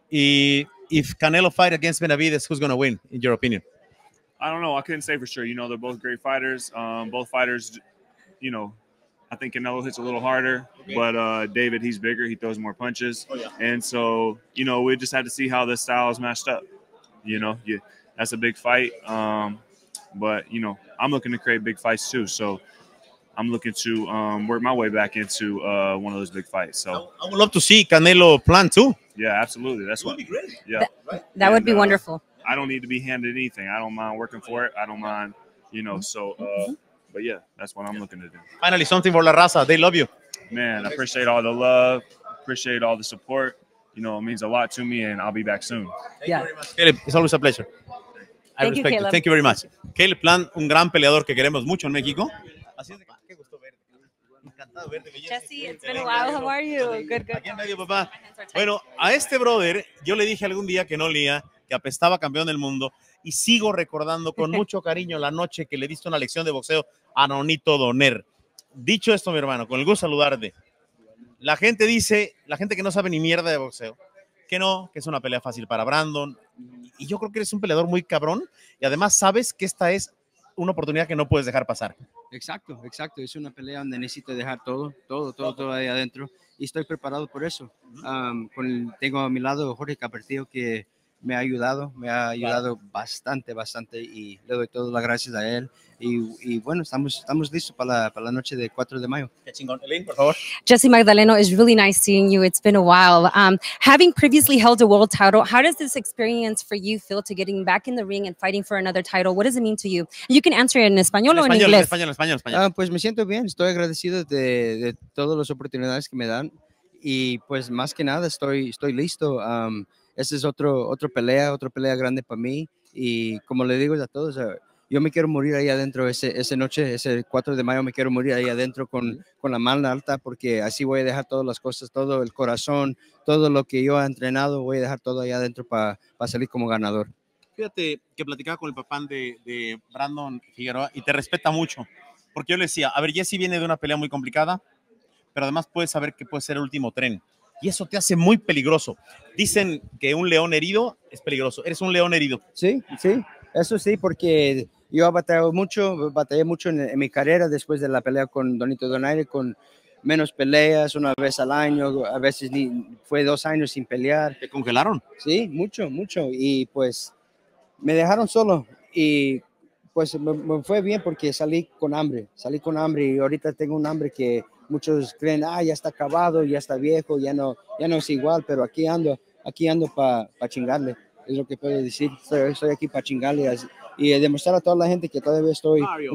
If Canelo fight against Benavidez, who's going to win, in your opinion? I don't know. I couldn't say for sure. You know, they're both great fighters. Both fighters, you know, I think Canelo hits a little harder, but David, he's bigger. He throws more punches. And so, you know, we just had to see how the styles matched up. You know, that's a big fight. But, you know, I'm looking to create big fights too. So I'm looking to work my way back into one of those big fights. So I would love to see Canelo plan too. Yeah, absolutely. That's what. Great. Yeah, that would be wonderful. I don't need to be handed anything. I don't mind working for it. I don't mind, you know. So, but yeah, that's what I'm looking to do. Finally, something for La Raza. They love you. Man, I appreciate all the love. Appreciate all the support. You know, it means a lot to me, and I'll be back soon. Thank you very much, Caleb. It's always a pleasure. I respect you. Thank you very much. Caleb Plant, un gran peleador que queremos mucho en México. Así es de que qué gusto verte. Encantado de verte. Jesse, it's been a while. How are you? Good, good. Aquí en medio, papá. Bueno, a este brother yo le dije algún día que no olía, que apestaba campeón del mundo, y sigo recordando con mucho cariño la noche que le diste una lección de boxeo a Nonito Doner. Dicho esto, mi hermano, con el gusto de saludarte. La gente dice, la gente que no sabe ni mierda de boxeo, que no, que es una pelea fácil para Brandon, y yo creo que eres un peleador muy cabrón, y además sabes que esta es una oportunidad que no puedes dejar pasar. Exacto, exacto, es una pelea donde necesito dejar todo ahí adentro, y estoy preparado por eso. Tengo a mi lado Jorge Capertillo, que me ha ayudado bastante, y le doy todas las gracias a él. Y bueno, estamos listos para la noche de 4 de mayo. Qué chingón. Elaine, por favor. Jesse Magdaleno, it's really nice seeing you. It's been a while. Having previously held a world title, how does this experience for you feel to getting back in the ring and fighting for another title? What does it mean to you? You can answer it in español o en inglés. Español. Pues me siento bien, estoy agradecido de todas las oportunidades que me dan, y pues más que nada estoy listo. Esa es otra pelea grande para mí, y como le digo a todos, yo me quiero morir ahí adentro esa noche, ese 4 de mayo me quiero morir ahí adentro con la mano alta, porque así voy a dejar todas las cosas, todo el corazón, todo lo que yo he entrenado, voy a dejar todo ahí adentro para salir como ganador. Fíjate que platicaba con el papá de Brandon Figueroa y te respeta mucho, porque yo le decía, a ver, Jesse viene de una pelea muy complicada, pero además puedes saber que puede ser el último tren. Y eso te hace muy peligroso. Dicen que un león herido es peligroso. ¿Eres un león herido? Sí, eso sí, porque yo batallé mucho en mi carrera después de la pelea con Donito Donaire, con menos peleas, una vez al año, a veces fue 2 años sin pelear. ¿Te congelaron? Sí, mucho. Y pues me dejaron solo, y pues me fue bien porque salí con hambre, y ahorita tengo un hambre que muchos creen, ya está acabado, ya está viejo, ya no es igual, pero aquí ando para chingarle, es lo que puedo decir. Estoy aquí para chingarle y demostrar a toda la gente que todavía estoy un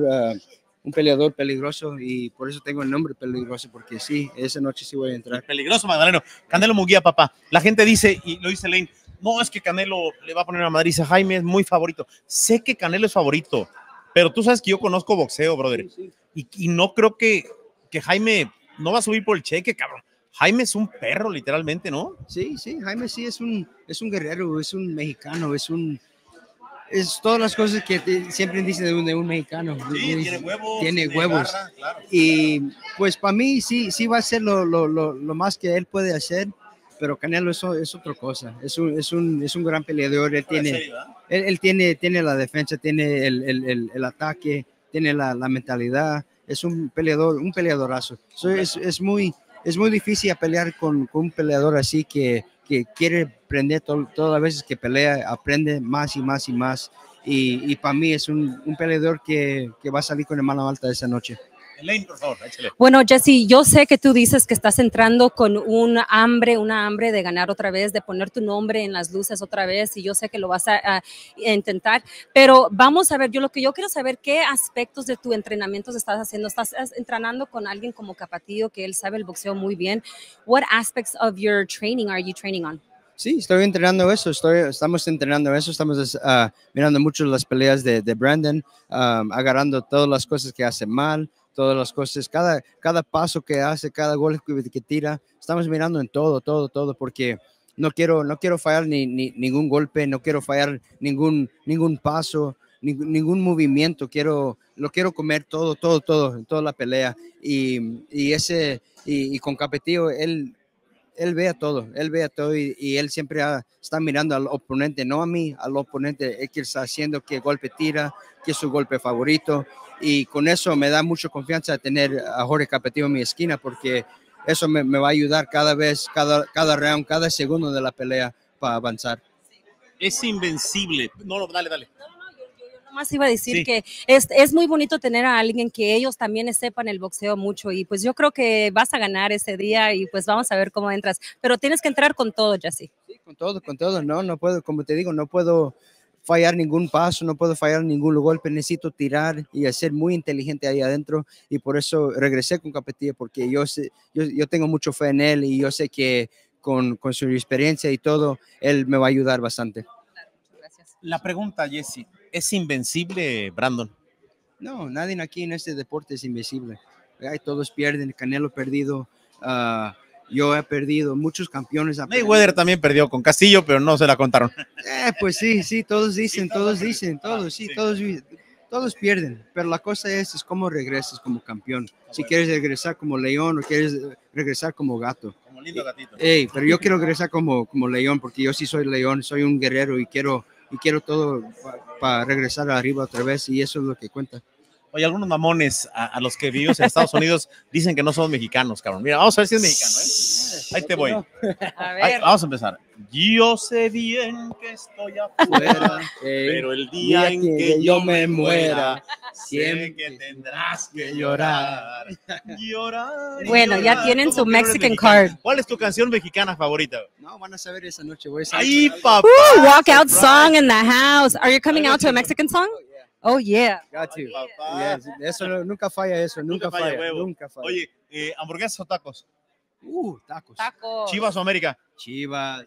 peleador peligroso, y por eso tengo el nombre peligroso, porque sí, esa noche sí voy a entrar. Peligroso, Magdaleno. Canelo Munguia, papá. La gente dice, y lo dice Elaine, no, es que Canelo le va a poner a Madrid, dice Jaime es muy favorito. Sé que Canelo es favorito, pero tú sabes que yo conozco boxeo, brother, sí. Y no creo que Jaime no va a subir por el cheque, cabrón. Jaime es un perro, literalmente, ¿no? Sí, Jaime sí es un guerrero, es un mexicano, es todas las cosas que siempre dicen de un mexicano. Sí, tiene huevos. Tiene huevos. Garra, claro. Y pues para mí sí va a ser lo más que él puede hacer, pero Canelo es otra cosa. Es un gran peleador. Él tiene la defensa, tiene el ataque, tiene la mentalidad. Es un peleadorazo. Es muy difícil pelear con un peleador así que quiere aprender todas las veces que pelea, aprende más y más y más. Y para mí es un peleador que va a salir con la mano alta esa noche. Elaine, por favor, échale. Bueno, Jesse, yo sé que tú dices que estás entrando con una hambre de ganar otra vez, de poner tu nombre en las luces otra vez, y yo sé que lo vas a intentar, pero vamos a ver, lo que yo quiero saber, ¿qué aspectos de tu entrenamiento estás haciendo? ¿Estás entrenando con alguien como Capatillo, que él sabe el boxeo muy bien? What aspects of your training are you training on? Sí, estoy entrenando eso, estamos entrenando eso, estamos mirando mucho las peleas de Brandon, agarrando todas las cosas que hace mal, todas las cosas, cada paso que hace, cada gol que tira, estamos mirando en todo, porque no quiero fallar ningún golpe, no quiero fallar ningún paso, ningún movimiento, lo quiero comer todo en toda la pelea, y con Capetillo, él ve todo y él siempre está mirando al oponente, no a mí, al oponente, el que está haciendo, qué golpe tira, qué es su golpe favorito, y con eso me da mucha confianza tener a Jorge Capetillo en mi esquina, porque eso me va a ayudar cada vez, cada round, cada segundo de la pelea para avanzar. Es invencible. No, dale. Más iba a decir que es muy bonito tener a alguien que ellos también sepan el boxeo mucho, y pues yo creo que vas a ganar ese día, y pues vamos a ver cómo entras, pero tienes que entrar con todo, Jesse. Sí, con todo, no puedo, como te digo, no puedo fallar ningún paso, no puedo fallar ningún golpe, necesito tirar y ser muy inteligente ahí adentro, y por eso regresé con Capetillo, porque yo tengo mucho fe en él, y yo sé que con su experiencia y todo, él me va a ayudar bastante. Gracias. La pregunta, Jesse, ¿es invencible Brandon? No, nadie aquí en este deporte es invencible. Todos pierden, Canelo perdido, yo he perdido, muchos campeones. Mayweather también perdió con Castillo, pero no se la contaron. Pues sí, todos pierden, pero la cosa es cómo regresas como campeón. Si quieres regresar como león o quieres regresar como gato. Como lindo gatito. Pero yo quiero regresar como león, porque yo sí soy león, soy un guerrero, y quiero todo para regresar arriba otra vez, y eso es lo que cuenta. Oye, algunos mamones a los que vivimos en Estados Unidos dicen que no somos mexicanos, cabrón. Mira, vamos a ver si es mexicano, ¿eh? Ahí te voy. A ver. Vamos a empezar. Yo sé bien que estoy afuera, pero el día en que yo me muera, sé que tendrás que llorar. Bueno, ya tienen su Mexican card. ¿Cuál es tu canción mexicana favorita? No, van a saber esa noche. ¡Ay, papá! Walkout song in the house. Are you coming out to a Mexican song? Oh, yeah. Got to. Yes, eso nunca falla, nunca falla. Oye, ¿hamburguesas o tacos? Tacos. ¿Chivas o América? Chivas.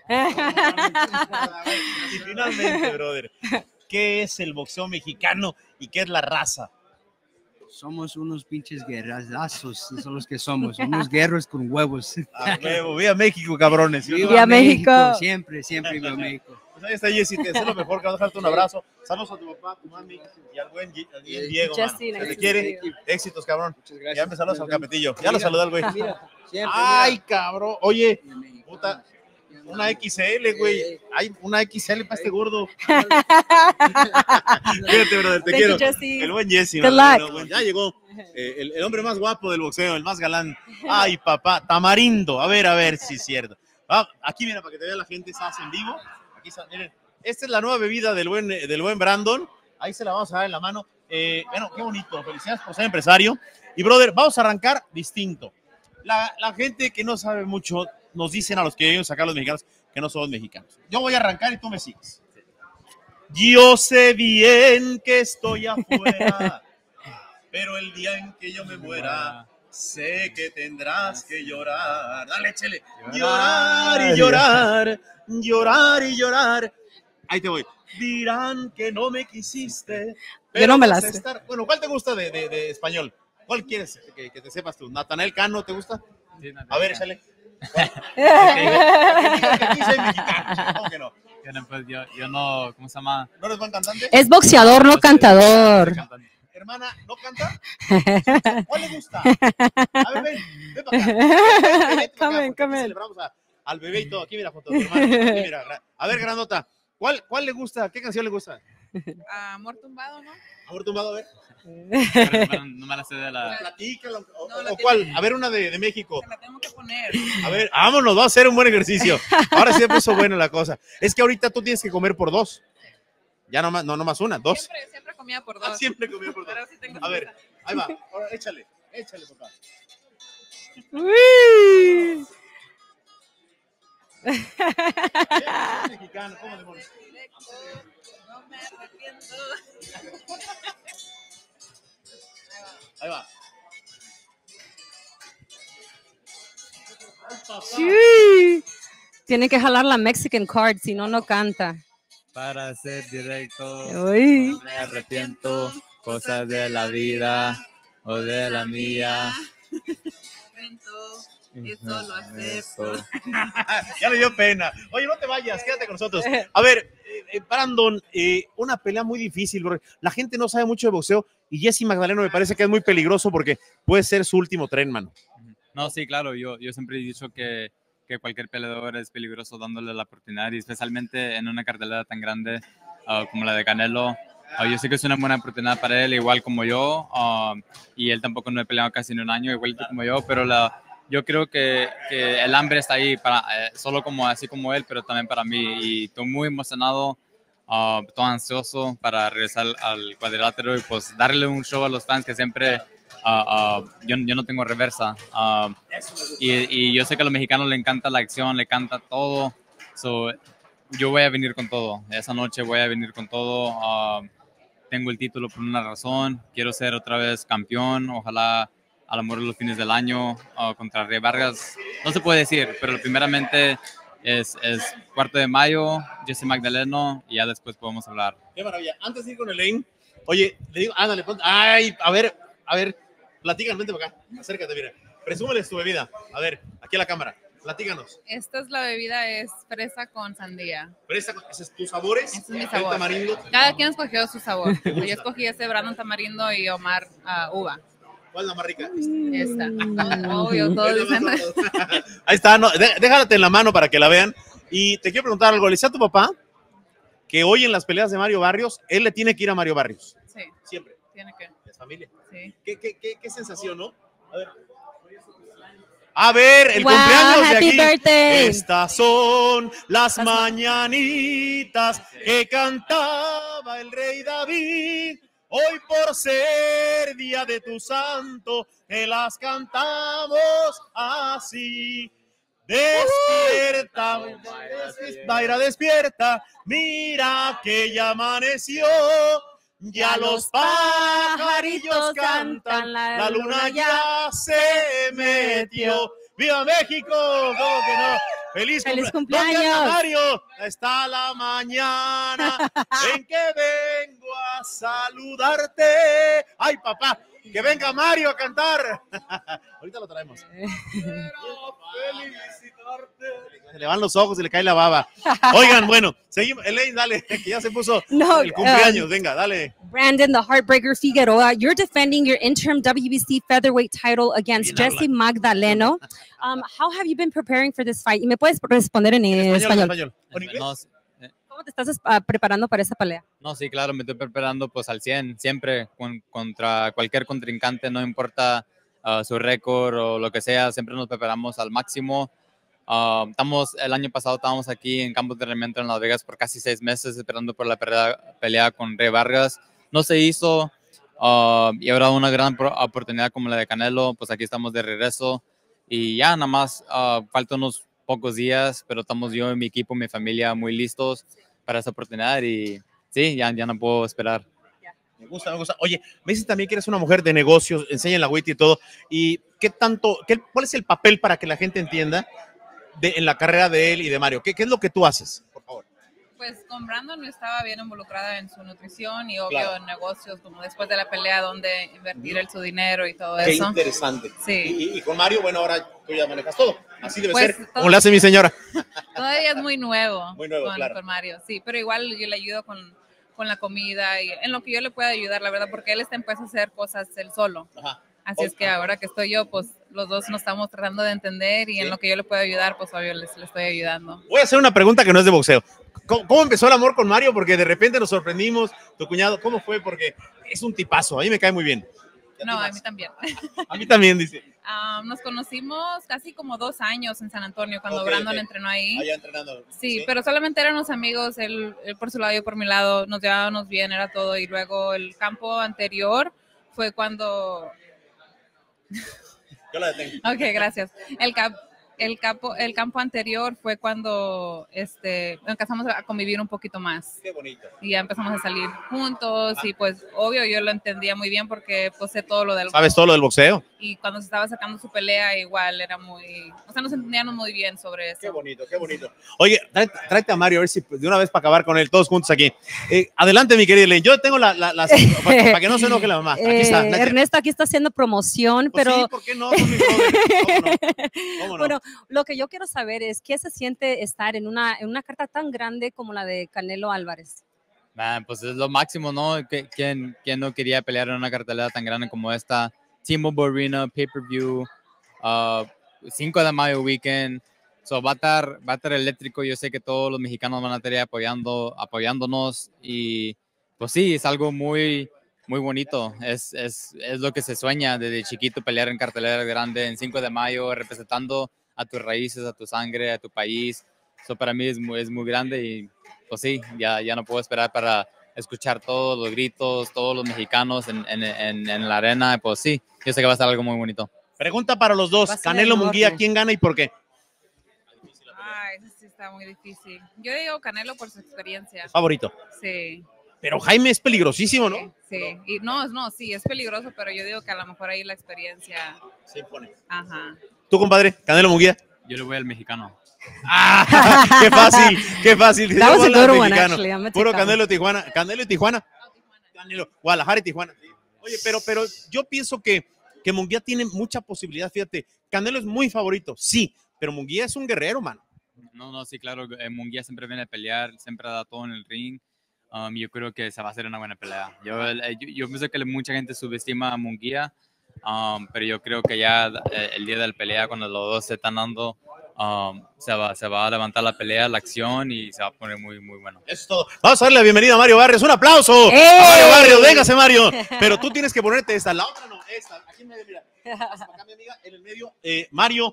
Y finalmente, brother, ¿qué es el boxeo mexicano y qué es la raza? Somos unos pinches guerrazos, son los que somos, unos guerreros con huevos. A huevo, viva México, cabrones. Viva México. Siempre viva México. Pues ahí está, Jessy, te deseo lo mejor, que vas a dejarte un abrazo. Saludos a tu papá, a tu mami y al buen Diego, mano. Se te quiere. Éxitos, cabrón. Muchas gracias. Ya me saludas al Capetillo. Ya lo saludé al güey. Siempre, ay, cabrón. Oye, puta, una XL, güey. Hay una XL para este gordo. Fíjate, brother, te quiero. El buen Jessy. Ya llegó el hombre más guapo del boxeo, el más galán. Ay, papá, Tamarindo. A ver si es cierto. Aquí, mira, para que te vea la gente, estás en vivo. Aquí está, miren. Esta es la nueva bebida del buen Brandon. Ahí se la vamos a dar en la mano. Bueno, qué bonito. Felicidades por ser empresario. Y, brother, vamos a arrancar distinto. La gente que no sabe mucho nos dicen a los que vivimos acá, los mexicanos, que no somos mexicanos. Yo voy a arrancar y tú me sigues. Yo sé bien que estoy afuera, pero el día en que yo me muera, sé que tendrás que llorar. Dale, échale. Llorar y llorar, llorar y llorar. Ahí te voy. Dirán que no me quisiste. Yo no me la sé. Bueno, ¿cuál te gusta de español? ¿Cuál quieres que te sepas tú? ¿Natanael Cano te gusta? Sí, a ver, échale. ¿Cómo que no? Pues yo no, ¿cómo se llama? ¿No eres buen cantante? Es boxeador, no cantador. Hermana, ¿no canta? ¿Cuál le gusta? A ver, ven para acá. Come. Celebramos al bebé y todo. Aquí mira foto de tu hermano. Aquí, mira. A ver, grandota, ¿cuál le gusta? ¿Qué canción le gusta? Amor tumbado, ¿no? Amor tumbado, a ver. No me la sé de la... Platícala. ¿O cuál? A ver, una de México. La tengo que poner. A ver, vámonos, vamos a hacer un buen ejercicio. Ahora sí se puso buena la cosa. Es que ahorita tú tienes que comer por dos. Ya no más una, dos. Siempre comía por dos. Siempre comía por dos. Pero sí tengo a ver, Ahí va, ahora échale, papá. Uy. Mexicano, ¿cómo demonios? No me arrepiento. Ahí va. Sí. Tiene que jalar la Mexican card, si no, no canta. Para ser directo, Uy. no me arrepiento, cosas de la vida o de la mía. Y solo acepto. Ya me dio pena. Oye, no te vayas, quédate con nosotros. A ver, Brandon, una pelea muy difícil, bro. La gente no sabe mucho de boxeo y Jesse Magdaleno me parece que es muy peligroso porque puede ser su último tren, mano. No, sí, claro, yo siempre he dicho que cualquier peleador es peligroso dándole la oportunidad y especialmente en una cartelera tan grande como la de Canelo. Yo sé que es una buena oportunidad para él, igual como yo, y él tampoco no he peleado casi en un año, igual como yo, pero yo creo que el hambre está ahí, solo así como él, pero también para mí, y estoy muy emocionado, todo ansioso para regresar al cuadrilátero y pues darle un show a los fans que siempre... yo no tengo reversa y yo sé que a los mexicanos le encanta la acción, le encanta todo, yo voy a venir con todo, esa noche voy a venir con todo, tengo el título por una razón, quiero ser otra vez campeón, ojalá a lo mejor los fines del año contra Rey Vargas, no se puede decir, pero primeramente es 4 de mayo, Jesse Magdaleno, y ya después podemos hablar. Qué maravilla. Antes de ir con Elaine, oye, le digo, ándale, ponte. Ay, a ver, platícanos, vente para acá, acércate, mira. Presúmeles tu bebida. A ver, aquí a la cámara, platícanos. Esta es la bebida, es fresa con sandía. ¿Fresa, ese es tus sabores? Ese es mi sabor. Tamarindo. Cada quien escogió su sabor. Yo escogí Brandon tamarindo y Omar uva. ¿Cuál es la más rica? Esta. Obvio, todos dicen. Ahí está, no, déjate en la mano para que la vean. Y te quiero preguntar algo, ¿le decía a tu papá que hoy en las peleas de Mario Barrios, él le tiene que ir a Mario Barrios? Sí. Siempre. Tiene que. ¿Es familia? Sí. ¿Qué sensación, no? A ver, el cumpleaños de happy aquí. Birthday. Estas son las mañanitas que cantaba el rey David. Hoy por ser día de tu santo, que las cantamos así. Despierta, Mayra, despierta, mira que ya amaneció. Ya los pajarillos cantan, la luna ya se metió. ¡Viva México! ¿Cómo que no? ¡Feliz cumpleaños! ¿Dónde anda Mario? Está la mañana en que vengo a saludarte. ¡Ay, papá! ¡Que venga Mario a cantar! Ahorita lo traemos. Quiero felicitarte. Se le van los ojos y le cae la baba. Oigan, bueno, seguimos. Elaine, dale, que ya se puso el cumpleaños. Venga, dale. Brandon, the Heartbreaker Figueroa, you're defending your interim WBC featherweight title against Jesse Magdaleno. How have you been preparing for this fight? Y me puedes responder en español. ¿En inglés? ¿Cómo te estás preparando para esa pelea? No, sí, claro, me estoy preparando pues al 100, siempre contra cualquier contrincante, no importa su récord o lo que sea, siempre nos preparamos al máximo. El año pasado estábamos aquí en campos de entrenamiento en Las Vegas por casi 6 meses esperando por la pelea con Rey Vargas. No se hizo y ahora una gran oportunidad como la de Canelo, pues aquí estamos de regreso y ya nada más faltan unos pocos días, pero estamos yo y mi equipo, mi familia muy listos para esa oportunidad y sí, ya no puedo esperar. Me gusta, me gusta. Oye, me dices también que eres una mujer de negocios, enseña la WIT y todo. ¿Y cuál es el papel para que la gente entienda en la carrera de él y de Mario? ¿Qué es lo que tú haces? Por favor. Pues con Brandon estaba bien involucrada en su nutrición y obvio en negocios, como después de la pelea, donde invertir su dinero y todo eso. Qué interesante. Sí. Y con Mario, bueno, ahora tú ya manejas todo. Así debe Pues, ser, como le hace mi señora. Todavía es muy nuevo, claro. con Mario, sí, pero igual yo le ayudo con la comida y en lo que yo le pueda ayudar, la verdad, porque él está empezando a hacer cosas él solo. Ajá. Así es que ahora que estoy yo, pues los dos nos estamos tratando de entender y en lo que yo le puedo ayudar, pues obvio le estoy ayudando. Voy a hacer una pregunta que no es de boxeo. ¿Cómo empezó el amor con Mario? Porque de repente nos sorprendimos. Tu cuñado, ¿cómo fue? Porque es un tipazo, a mí me cae muy bien. No, a mí también. A mí también, dice. Nos conocimos casi como 2 años en San Antonio, cuando Brandon entrenó ahí. Allá entrenando. Sí, pero solamente éramos amigos, él por su lado, yo por mi lado, nos llevábamos bien, era todo. Y luego el campo anterior fue cuando... Yo la detengo. Ok, gracias. El campo anterior fue cuando empezamos a convivir un poquito más. Qué bonito. Y ya empezamos a salir juntos y pues obvio yo lo entendía muy bien porque pues sé todo lo del ¿Sabes todo lo del boxeo? Y cuando se estaba sacando su pelea igual era muy, o sea, nos entendíamos muy bien sobre eso. Qué bonito, qué bonito. Oye, tráete a Mario a ver si de una vez para acabar con él, todos juntos aquí. Adelante, mi querida Elaine. Yo tengo para que no se enoje la mamá. Aquí está. Ernesto aquí está haciendo promoción, Pues pero... sí, ¿por qué no? Son mis brothers. ¿Cómo no? Bueno, lo que yo quiero saber es qué se siente estar en una carta tan grande como la de Canelo Álvarez. Man, pues es lo máximo, ¿no? ¿Quién no quería pelear en una cartelera tan grande como esta? T-Mobile Arena, pay-per-view, 5 de mayo weekend. So va a estar eléctrico. Yo sé que todos los mexicanos van a estar apoyándonos y pues sí, es algo muy, muy bonito. Es lo que se sueña desde chiquito, pelear en cartelera grande en 5 de mayo, representando a tus raíces, a tu sangre, a tu país. Eso para mí es muy grande y pues sí, ya no puedo esperar para escuchar todos los gritos, todos los mexicanos en la arena. Pues sí, yo sé que va a ser algo muy bonito. Pregunta para los dos. Canelo Munguía, ¿quién gana y por qué? Ay, eso sí está muy difícil. Yo digo Canelo por su experiencia. Favorito. Sí. Pero Jaime es peligrosísimo, ¿no? Sí. Y no, sí, es peligroso, pero yo digo que a lo mejor ahí la experiencia. Se impone. Ajá. ¿Tú, compadre? Canelo Munguía. Yo le voy al mexicano. ¡Ah! ¡Qué fácil! ¡Qué fácil! That was a good one, actually. I'm gonna Puro take that Canelo, Tijuana. Canelo y Tijuana. Canelo, Guadalajara y Tijuana. Oye, pero yo pienso que Munguía tiene mucha posibilidad, fíjate. Canelo es muy favorito, sí, pero Munguía es un guerrero, mano. No, sí, claro. Munguía siempre viene a pelear, siempre da todo en el ring. Yo creo que se va a hacer una buena pelea. Yo pienso que mucha gente subestima a Munguía, pero yo creo que ya el día de la pelea, cuando los dos se están dando, se va a levantar la pelea, la acción y se va a poner muy, muy bueno. Eso es todo. Vamos a darle la bienvenida a Mario Barrios. ¡Un aplauso! ¡Ey! A Mario Barrios, véngase, Mario. Pero tú tienes que ponerte esta, la otra no, esta. Aquí en medio, mira. Hasta acá, mi amiga, en el medio. Mario,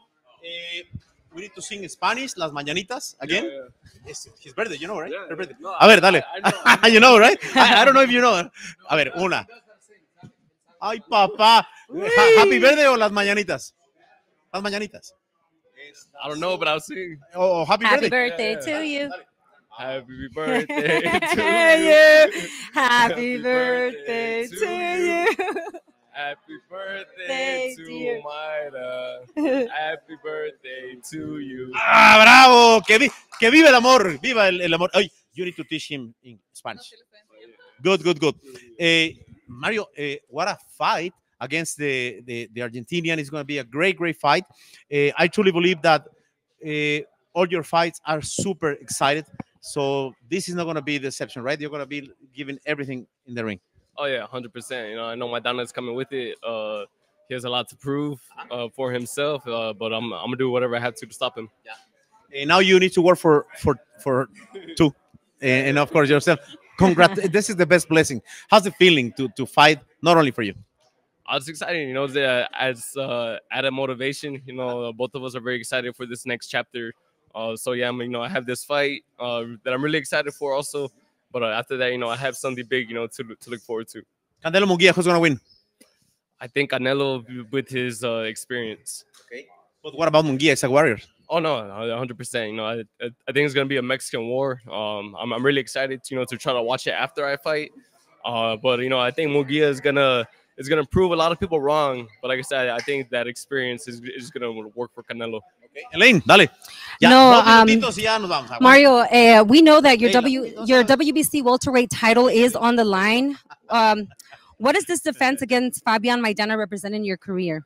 we need to sing Spanish, las mañanitas, again. Yeah. It's his birthday, you know, right? Yeah, birthday. no, a ver, dale. I know. You know, right? I don't know if you know. A ver, una. Ay, papá. ¿Happy birthday o las mañanitas? Las mañanitas. I don't know, but I'll sing. Oh, happy birthday. Happy birthday to you. Happy birthday to you. Happy birthday to you. Happy birthday to Mayra. Happy birthday to you. ¡Ah, bravo! Que viva el amor. Viva el amor. Ay, you need to teach him in Spanish. Good. Mario, what a fight against the Argentinian. It's going to be a great fight. I truly believe that all your fights are super excited. So this is not going to be a deception, right? You're going to be giving everything in the ring. Oh yeah, 100%. You know, I know Maidana's coming with it. He has a lot to prove for himself, but I'm gonna do whatever I have to stop him. Yeah. Now you need to work for two, and of course yourself. Congrats! This is the best blessing. How's the feeling to fight not only for you? It's exciting, you know, as added motivation. You know, both of us are very excited for this next chapter. So yeah, I have this fight that I'm really excited for also. But after that, I have something big, to look forward to. Canelo Munguía, who's going to win? I think Canelo with his experience. Okay. But what about Munguía? It's a warrior. Oh, no, 100%. I think it's going to be a Mexican war. I'm really excited, to try to watch it after I fight. But, I think Munguía is going to prove a lot of people wrong. But like I said, I think that experience is going to work for Canelo. Okay. Elaine, dale. Ya, ya nos vamos. Mario, we know that your WBC welterweight title is on the line. What is this defense against Fabian Maidana representing your career?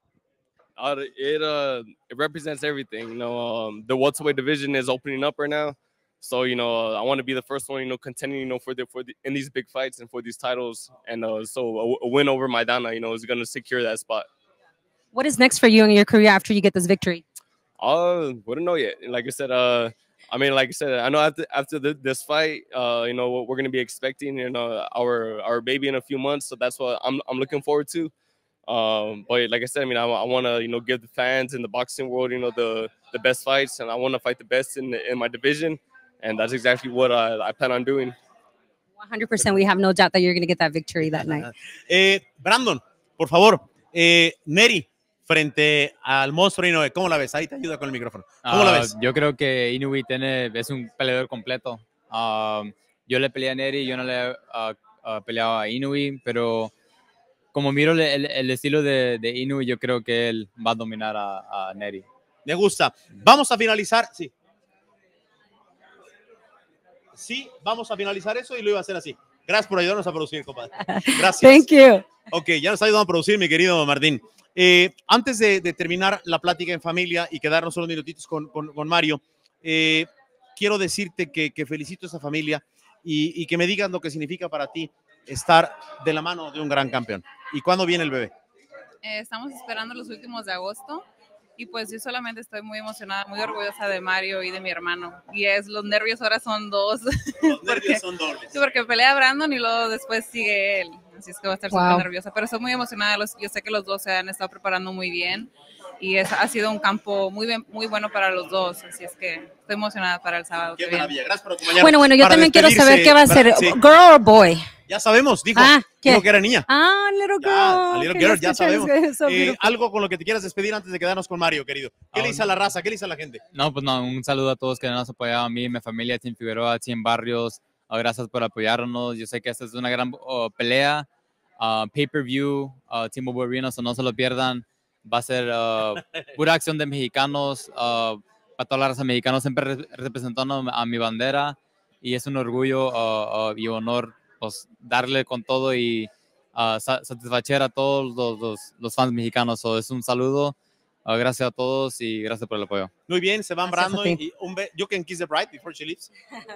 It represents everything. The welterweight division is opening up right now, so I want to be the first one, contending, for in these big fights and for these titles, and so a win over Maidana, is going to secure that spot. What is next for you in your career after you get this victory? Wouldn't know yet. Like I said, I know after this fight, what we're gonna be expecting, our baby in a few months. So that's what I'm looking forward to. But like I said, I want to give the fans in the boxing world, the best fights, and I want to fight the best in my division, and that's exactly what I plan on doing. 100%. We have no doubt that you're going to get that victory that night. Brandon, por favor, Neri, frente al monstruo Inoue, ¿cómo la ves? Ahí te ayuda con el micrófono. ¿Cómo la ves? Yo creo que Inoue es un peleador completo. Yo le peleé a Neri, yo no le he peleado a Inoue, pero como miro el estilo de Inoue, yo creo que él va a dominar a Neri. Me gusta. Vamos a finalizar. Sí. Sí, vamos a finalizar eso y lo iba a hacer así. Gracias por ayudarnos a producir, compadre. Gracias. Thank you. Ok, ya nos está ayudando a producir, mi querido Martín. Antes de terminar la plática en familia y quedarnos unos minutitos con Mario, quiero decirte que felicito a esa familia y que me digas lo que significa para ti estar de la mano de un gran campeón. ¿Y cuándo viene el bebé? Estamos esperando los últimos de agosto. Y pues yo solamente estoy muy emocionada, muy orgullosa de Mario y de mi hermano. Y los nervios ahora son dos. Los nervios son dobles. Sí, porque pelea Brandon y luego después sigue él. Así es que voy a estar súper nerviosa. Pero estoy muy emocionada. Yo sé que los dos se han estado preparando muy bien. Y ha sido un campo muy bueno para los dos. Así es que estoy emocionada para el sábado. Qué maravilla. Gracias por acompañarnos. Bueno, yo también quiero saber qué va a ser. Sí. ¿Girl or boy? Ya sabemos, dijo que era niña. Little girl. Little girl, ya sabemos. Algo con lo que te quieras despedir antes de quedarnos con Mario, querido. ¿Qué le dice a la raza? ¿Qué le dice a la gente? No, pues no, un saludo a todos que nos han apoyado, a mí, mi familia, Team Figueroa, Team Barrios. Gracias por apoyarnos. Yo sé que esta es una gran pelea. Pay-per-view, Team Mobile Arena, no se lo pierdan. Va a ser pura acción de mexicanos, para toda la raza mexicana, siempre representando a mi bandera. Y es un orgullo y honor pues, darle con todo y satisfacer a todos los fans mexicanos. Es un saludo, gracias a todos y gracias por el apoyo. Muy bien, se van Brandon y you can kiss the bride before she leaves.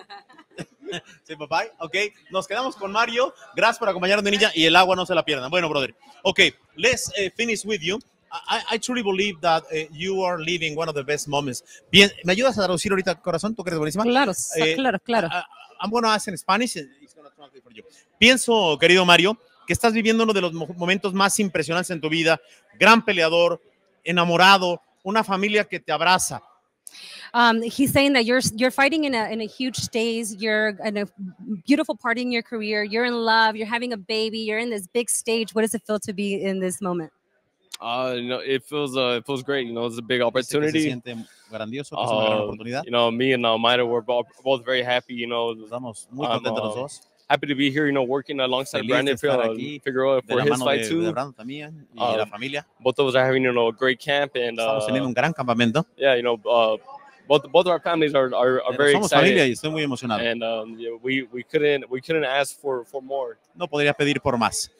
Say bye bye. Ok, nos quedamos con Mario. Gracias por acompañarnos, de niña, y el agua no se la pierdan. Bueno, brother. Ok, let's finish with you. I truly believe that you are living one of the best moments. Bien, ¿me ayudas a traducir ahorita, corazón? ¿Tú que eres buenísima? Claro. I'm going to ask in Spanish. It's going to translate for you. Pienso, querido Mario, que estás viviendo uno de los momentos más impresionantes en tu vida. Gran peleador, enamorado, una familia que te abraza. He's saying that you're fighting in a huge stage. You're in a beautiful part in your career. You're in love. You're having a baby. You're in this big stage. What does it feel to be in this moment? It feels great. It's a big opportunity. Se siente grandioso, que es una gran oportunidad. Me and Maida were both very happy. Estamos muy contentos los dos. Happy to be here. Working alongside Brandon Figueroa for his fight too. De Brandon también y la familia. Both of us are having a great camp and estamos teniendo un gran campamento. Yeah, both of our families are very somos excited. Familia y estoy muy emocionado. And we couldn't ask for more. No podría pedir por más.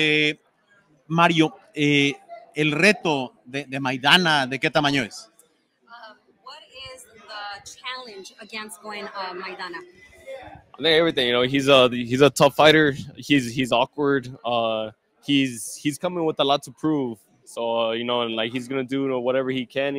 Mario, el reto de Maidana, ¿de qué tamaño es? What is the challenge against going Maidana? I think everything. He's a tough fighter. He's awkward. He's coming with a lot to prove. So and like he's gonna do whatever he can,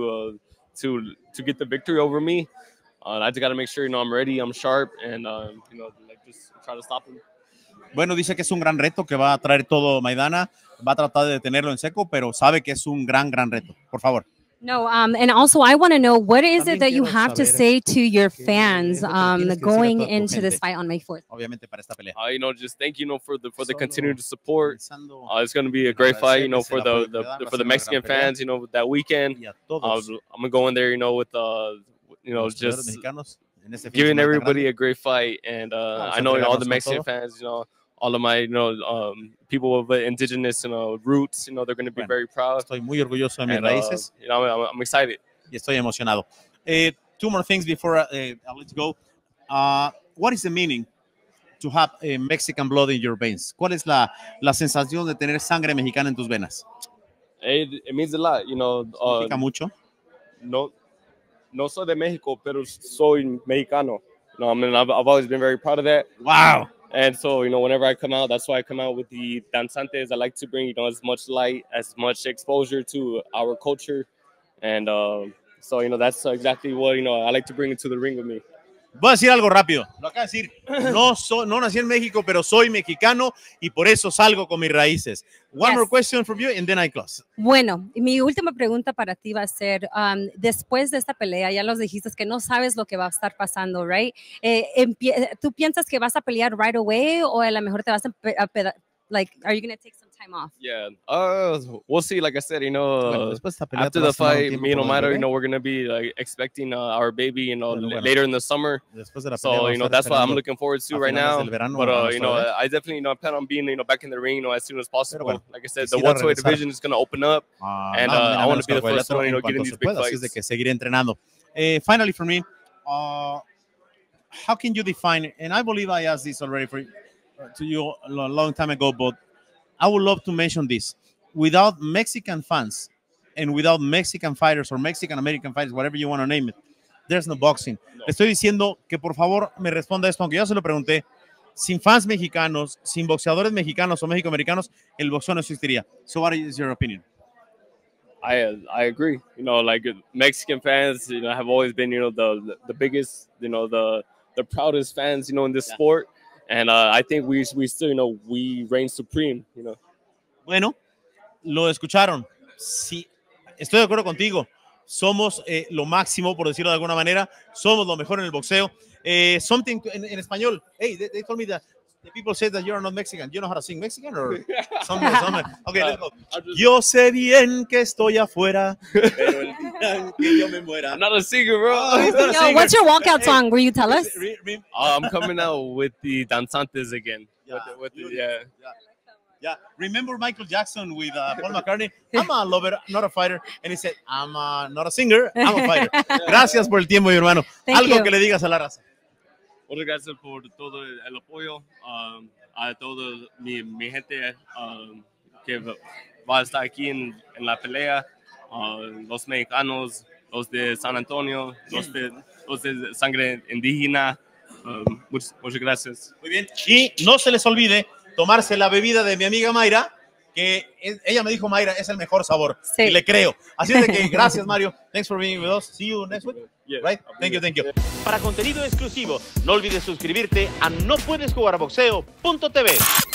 to get the victory over me. I just got to make sure I'm ready, I'm sharp, and just try to stop him. Bueno, dice que es un gran reto que va a traer todo Maidana. Va a tratar de tenerlo en seco, pero sabe que es un gran reto. Por favor. No, and also I want to know, what is it that you have to say to your fans going into this fight on May 4th? Obviamente para esta pelea. Just thank you for the continued support. It's going to be a great fight, for the Mexican fans, that weekend. I'm going to go in there, with just giving everybody a great fight, and I know all the Mexican fans, all of my, people with indigenous, roots, they're going to be very proud. Estoy muy orgulloso de mis raíces. I'm excited. Y estoy emocionado. Two more things before I'll let you go. What is the meaning to have Mexican blood in your veins? ¿Cuál es la sensación de tener sangre mexicana en tus venas? It means a lot, Significa mucho. No soy de Mexico, pero soy mexicano. I've always been very proud of that. Wow. And so, whenever I come out, that's why I come out with the danzantes. I like to bring, as much light, as much exposure to our culture. And so, that's exactly what, I like to bring into the ring with me. Voy a decir algo rápido. Lo acabo de decir. No nací en México, pero soy mexicano y por eso salgo con mis raíces. One more question from you and then I close. Bueno, mi última pregunta para ti va a ser, después de esta pelea, ya los dijiste que no sabes lo que va a estar pasando, right? ¿Tú piensas que vas a pelear right away o a lo mejor te vas a like, are you going to take some time off? Yeah, we'll see. Like I said, after the fight, me and Omar, we're going to be like expecting our baby, later in the summer. So, that's what I'm looking forward to right now. But, I definitely, plan on being, back in the ring, as soon as possible. Like I said, the welterweight division is going to open up, and I want to be the first one, getting these big fights. Así de que seguiré entrenando. Finally, for me, how can you define, and I believe I asked this already to you a long time ago, but I would love to mention this. Without Mexican fans and without Mexican fighters or Mexican-American fighters, whatever you want to name it, there's no boxing. No. Le estoy diciendo que por favor me responda esto, aunque yo se lo pregunté. Sin fans mexicanos, sin boxeadores mexicanos o mexicoamericanos, el boxeo no existiría. So what is your opinion? I agree. Like Mexican fans, have always been, the biggest, the proudest fans, in this sport. And I think we still, we reign supreme, Bueno, lo escucharon. Sí, estoy de acuerdo contigo. Somos lo máximo, por decirlo de alguna manera. Somos lo mejor en el boxeo. Something en español. Hey, they told me that the people say that you're not Mexican. You know how to sing Mexican or something? Okay, let's go. Yo sé bien que estoy afuera, pero el día que yo me muera. I'm not a singer, bro. What's your walkout song? Will you tell us? I'm coming out with the Danzantes again. Yeah. Remember Michael Jackson with Paul McCartney? I'm a lover, not a fighter. And he said, I'm not a singer, I'm a fighter. Gracias por el tiempo, mi hermano. Algo que le digas a la raza. Muchas gracias por todo el apoyo, a toda mi gente que va a estar aquí en la pelea, los mexicanos, los de San Antonio, los de sangre indígena. Muchas gracias. Muy bien. Y no se les olvide tomarse la bebida de mi amiga Mayra, que ella me dijo, Mayra, es el mejor sabor. Sí. Y le creo. Así es de que gracias, Mario. Thanks for being with us. See you next week. Yeah, right? Thank you. Para contenido exclusivo, no olvides suscribirte a nopuedesjugarboxeo.tv.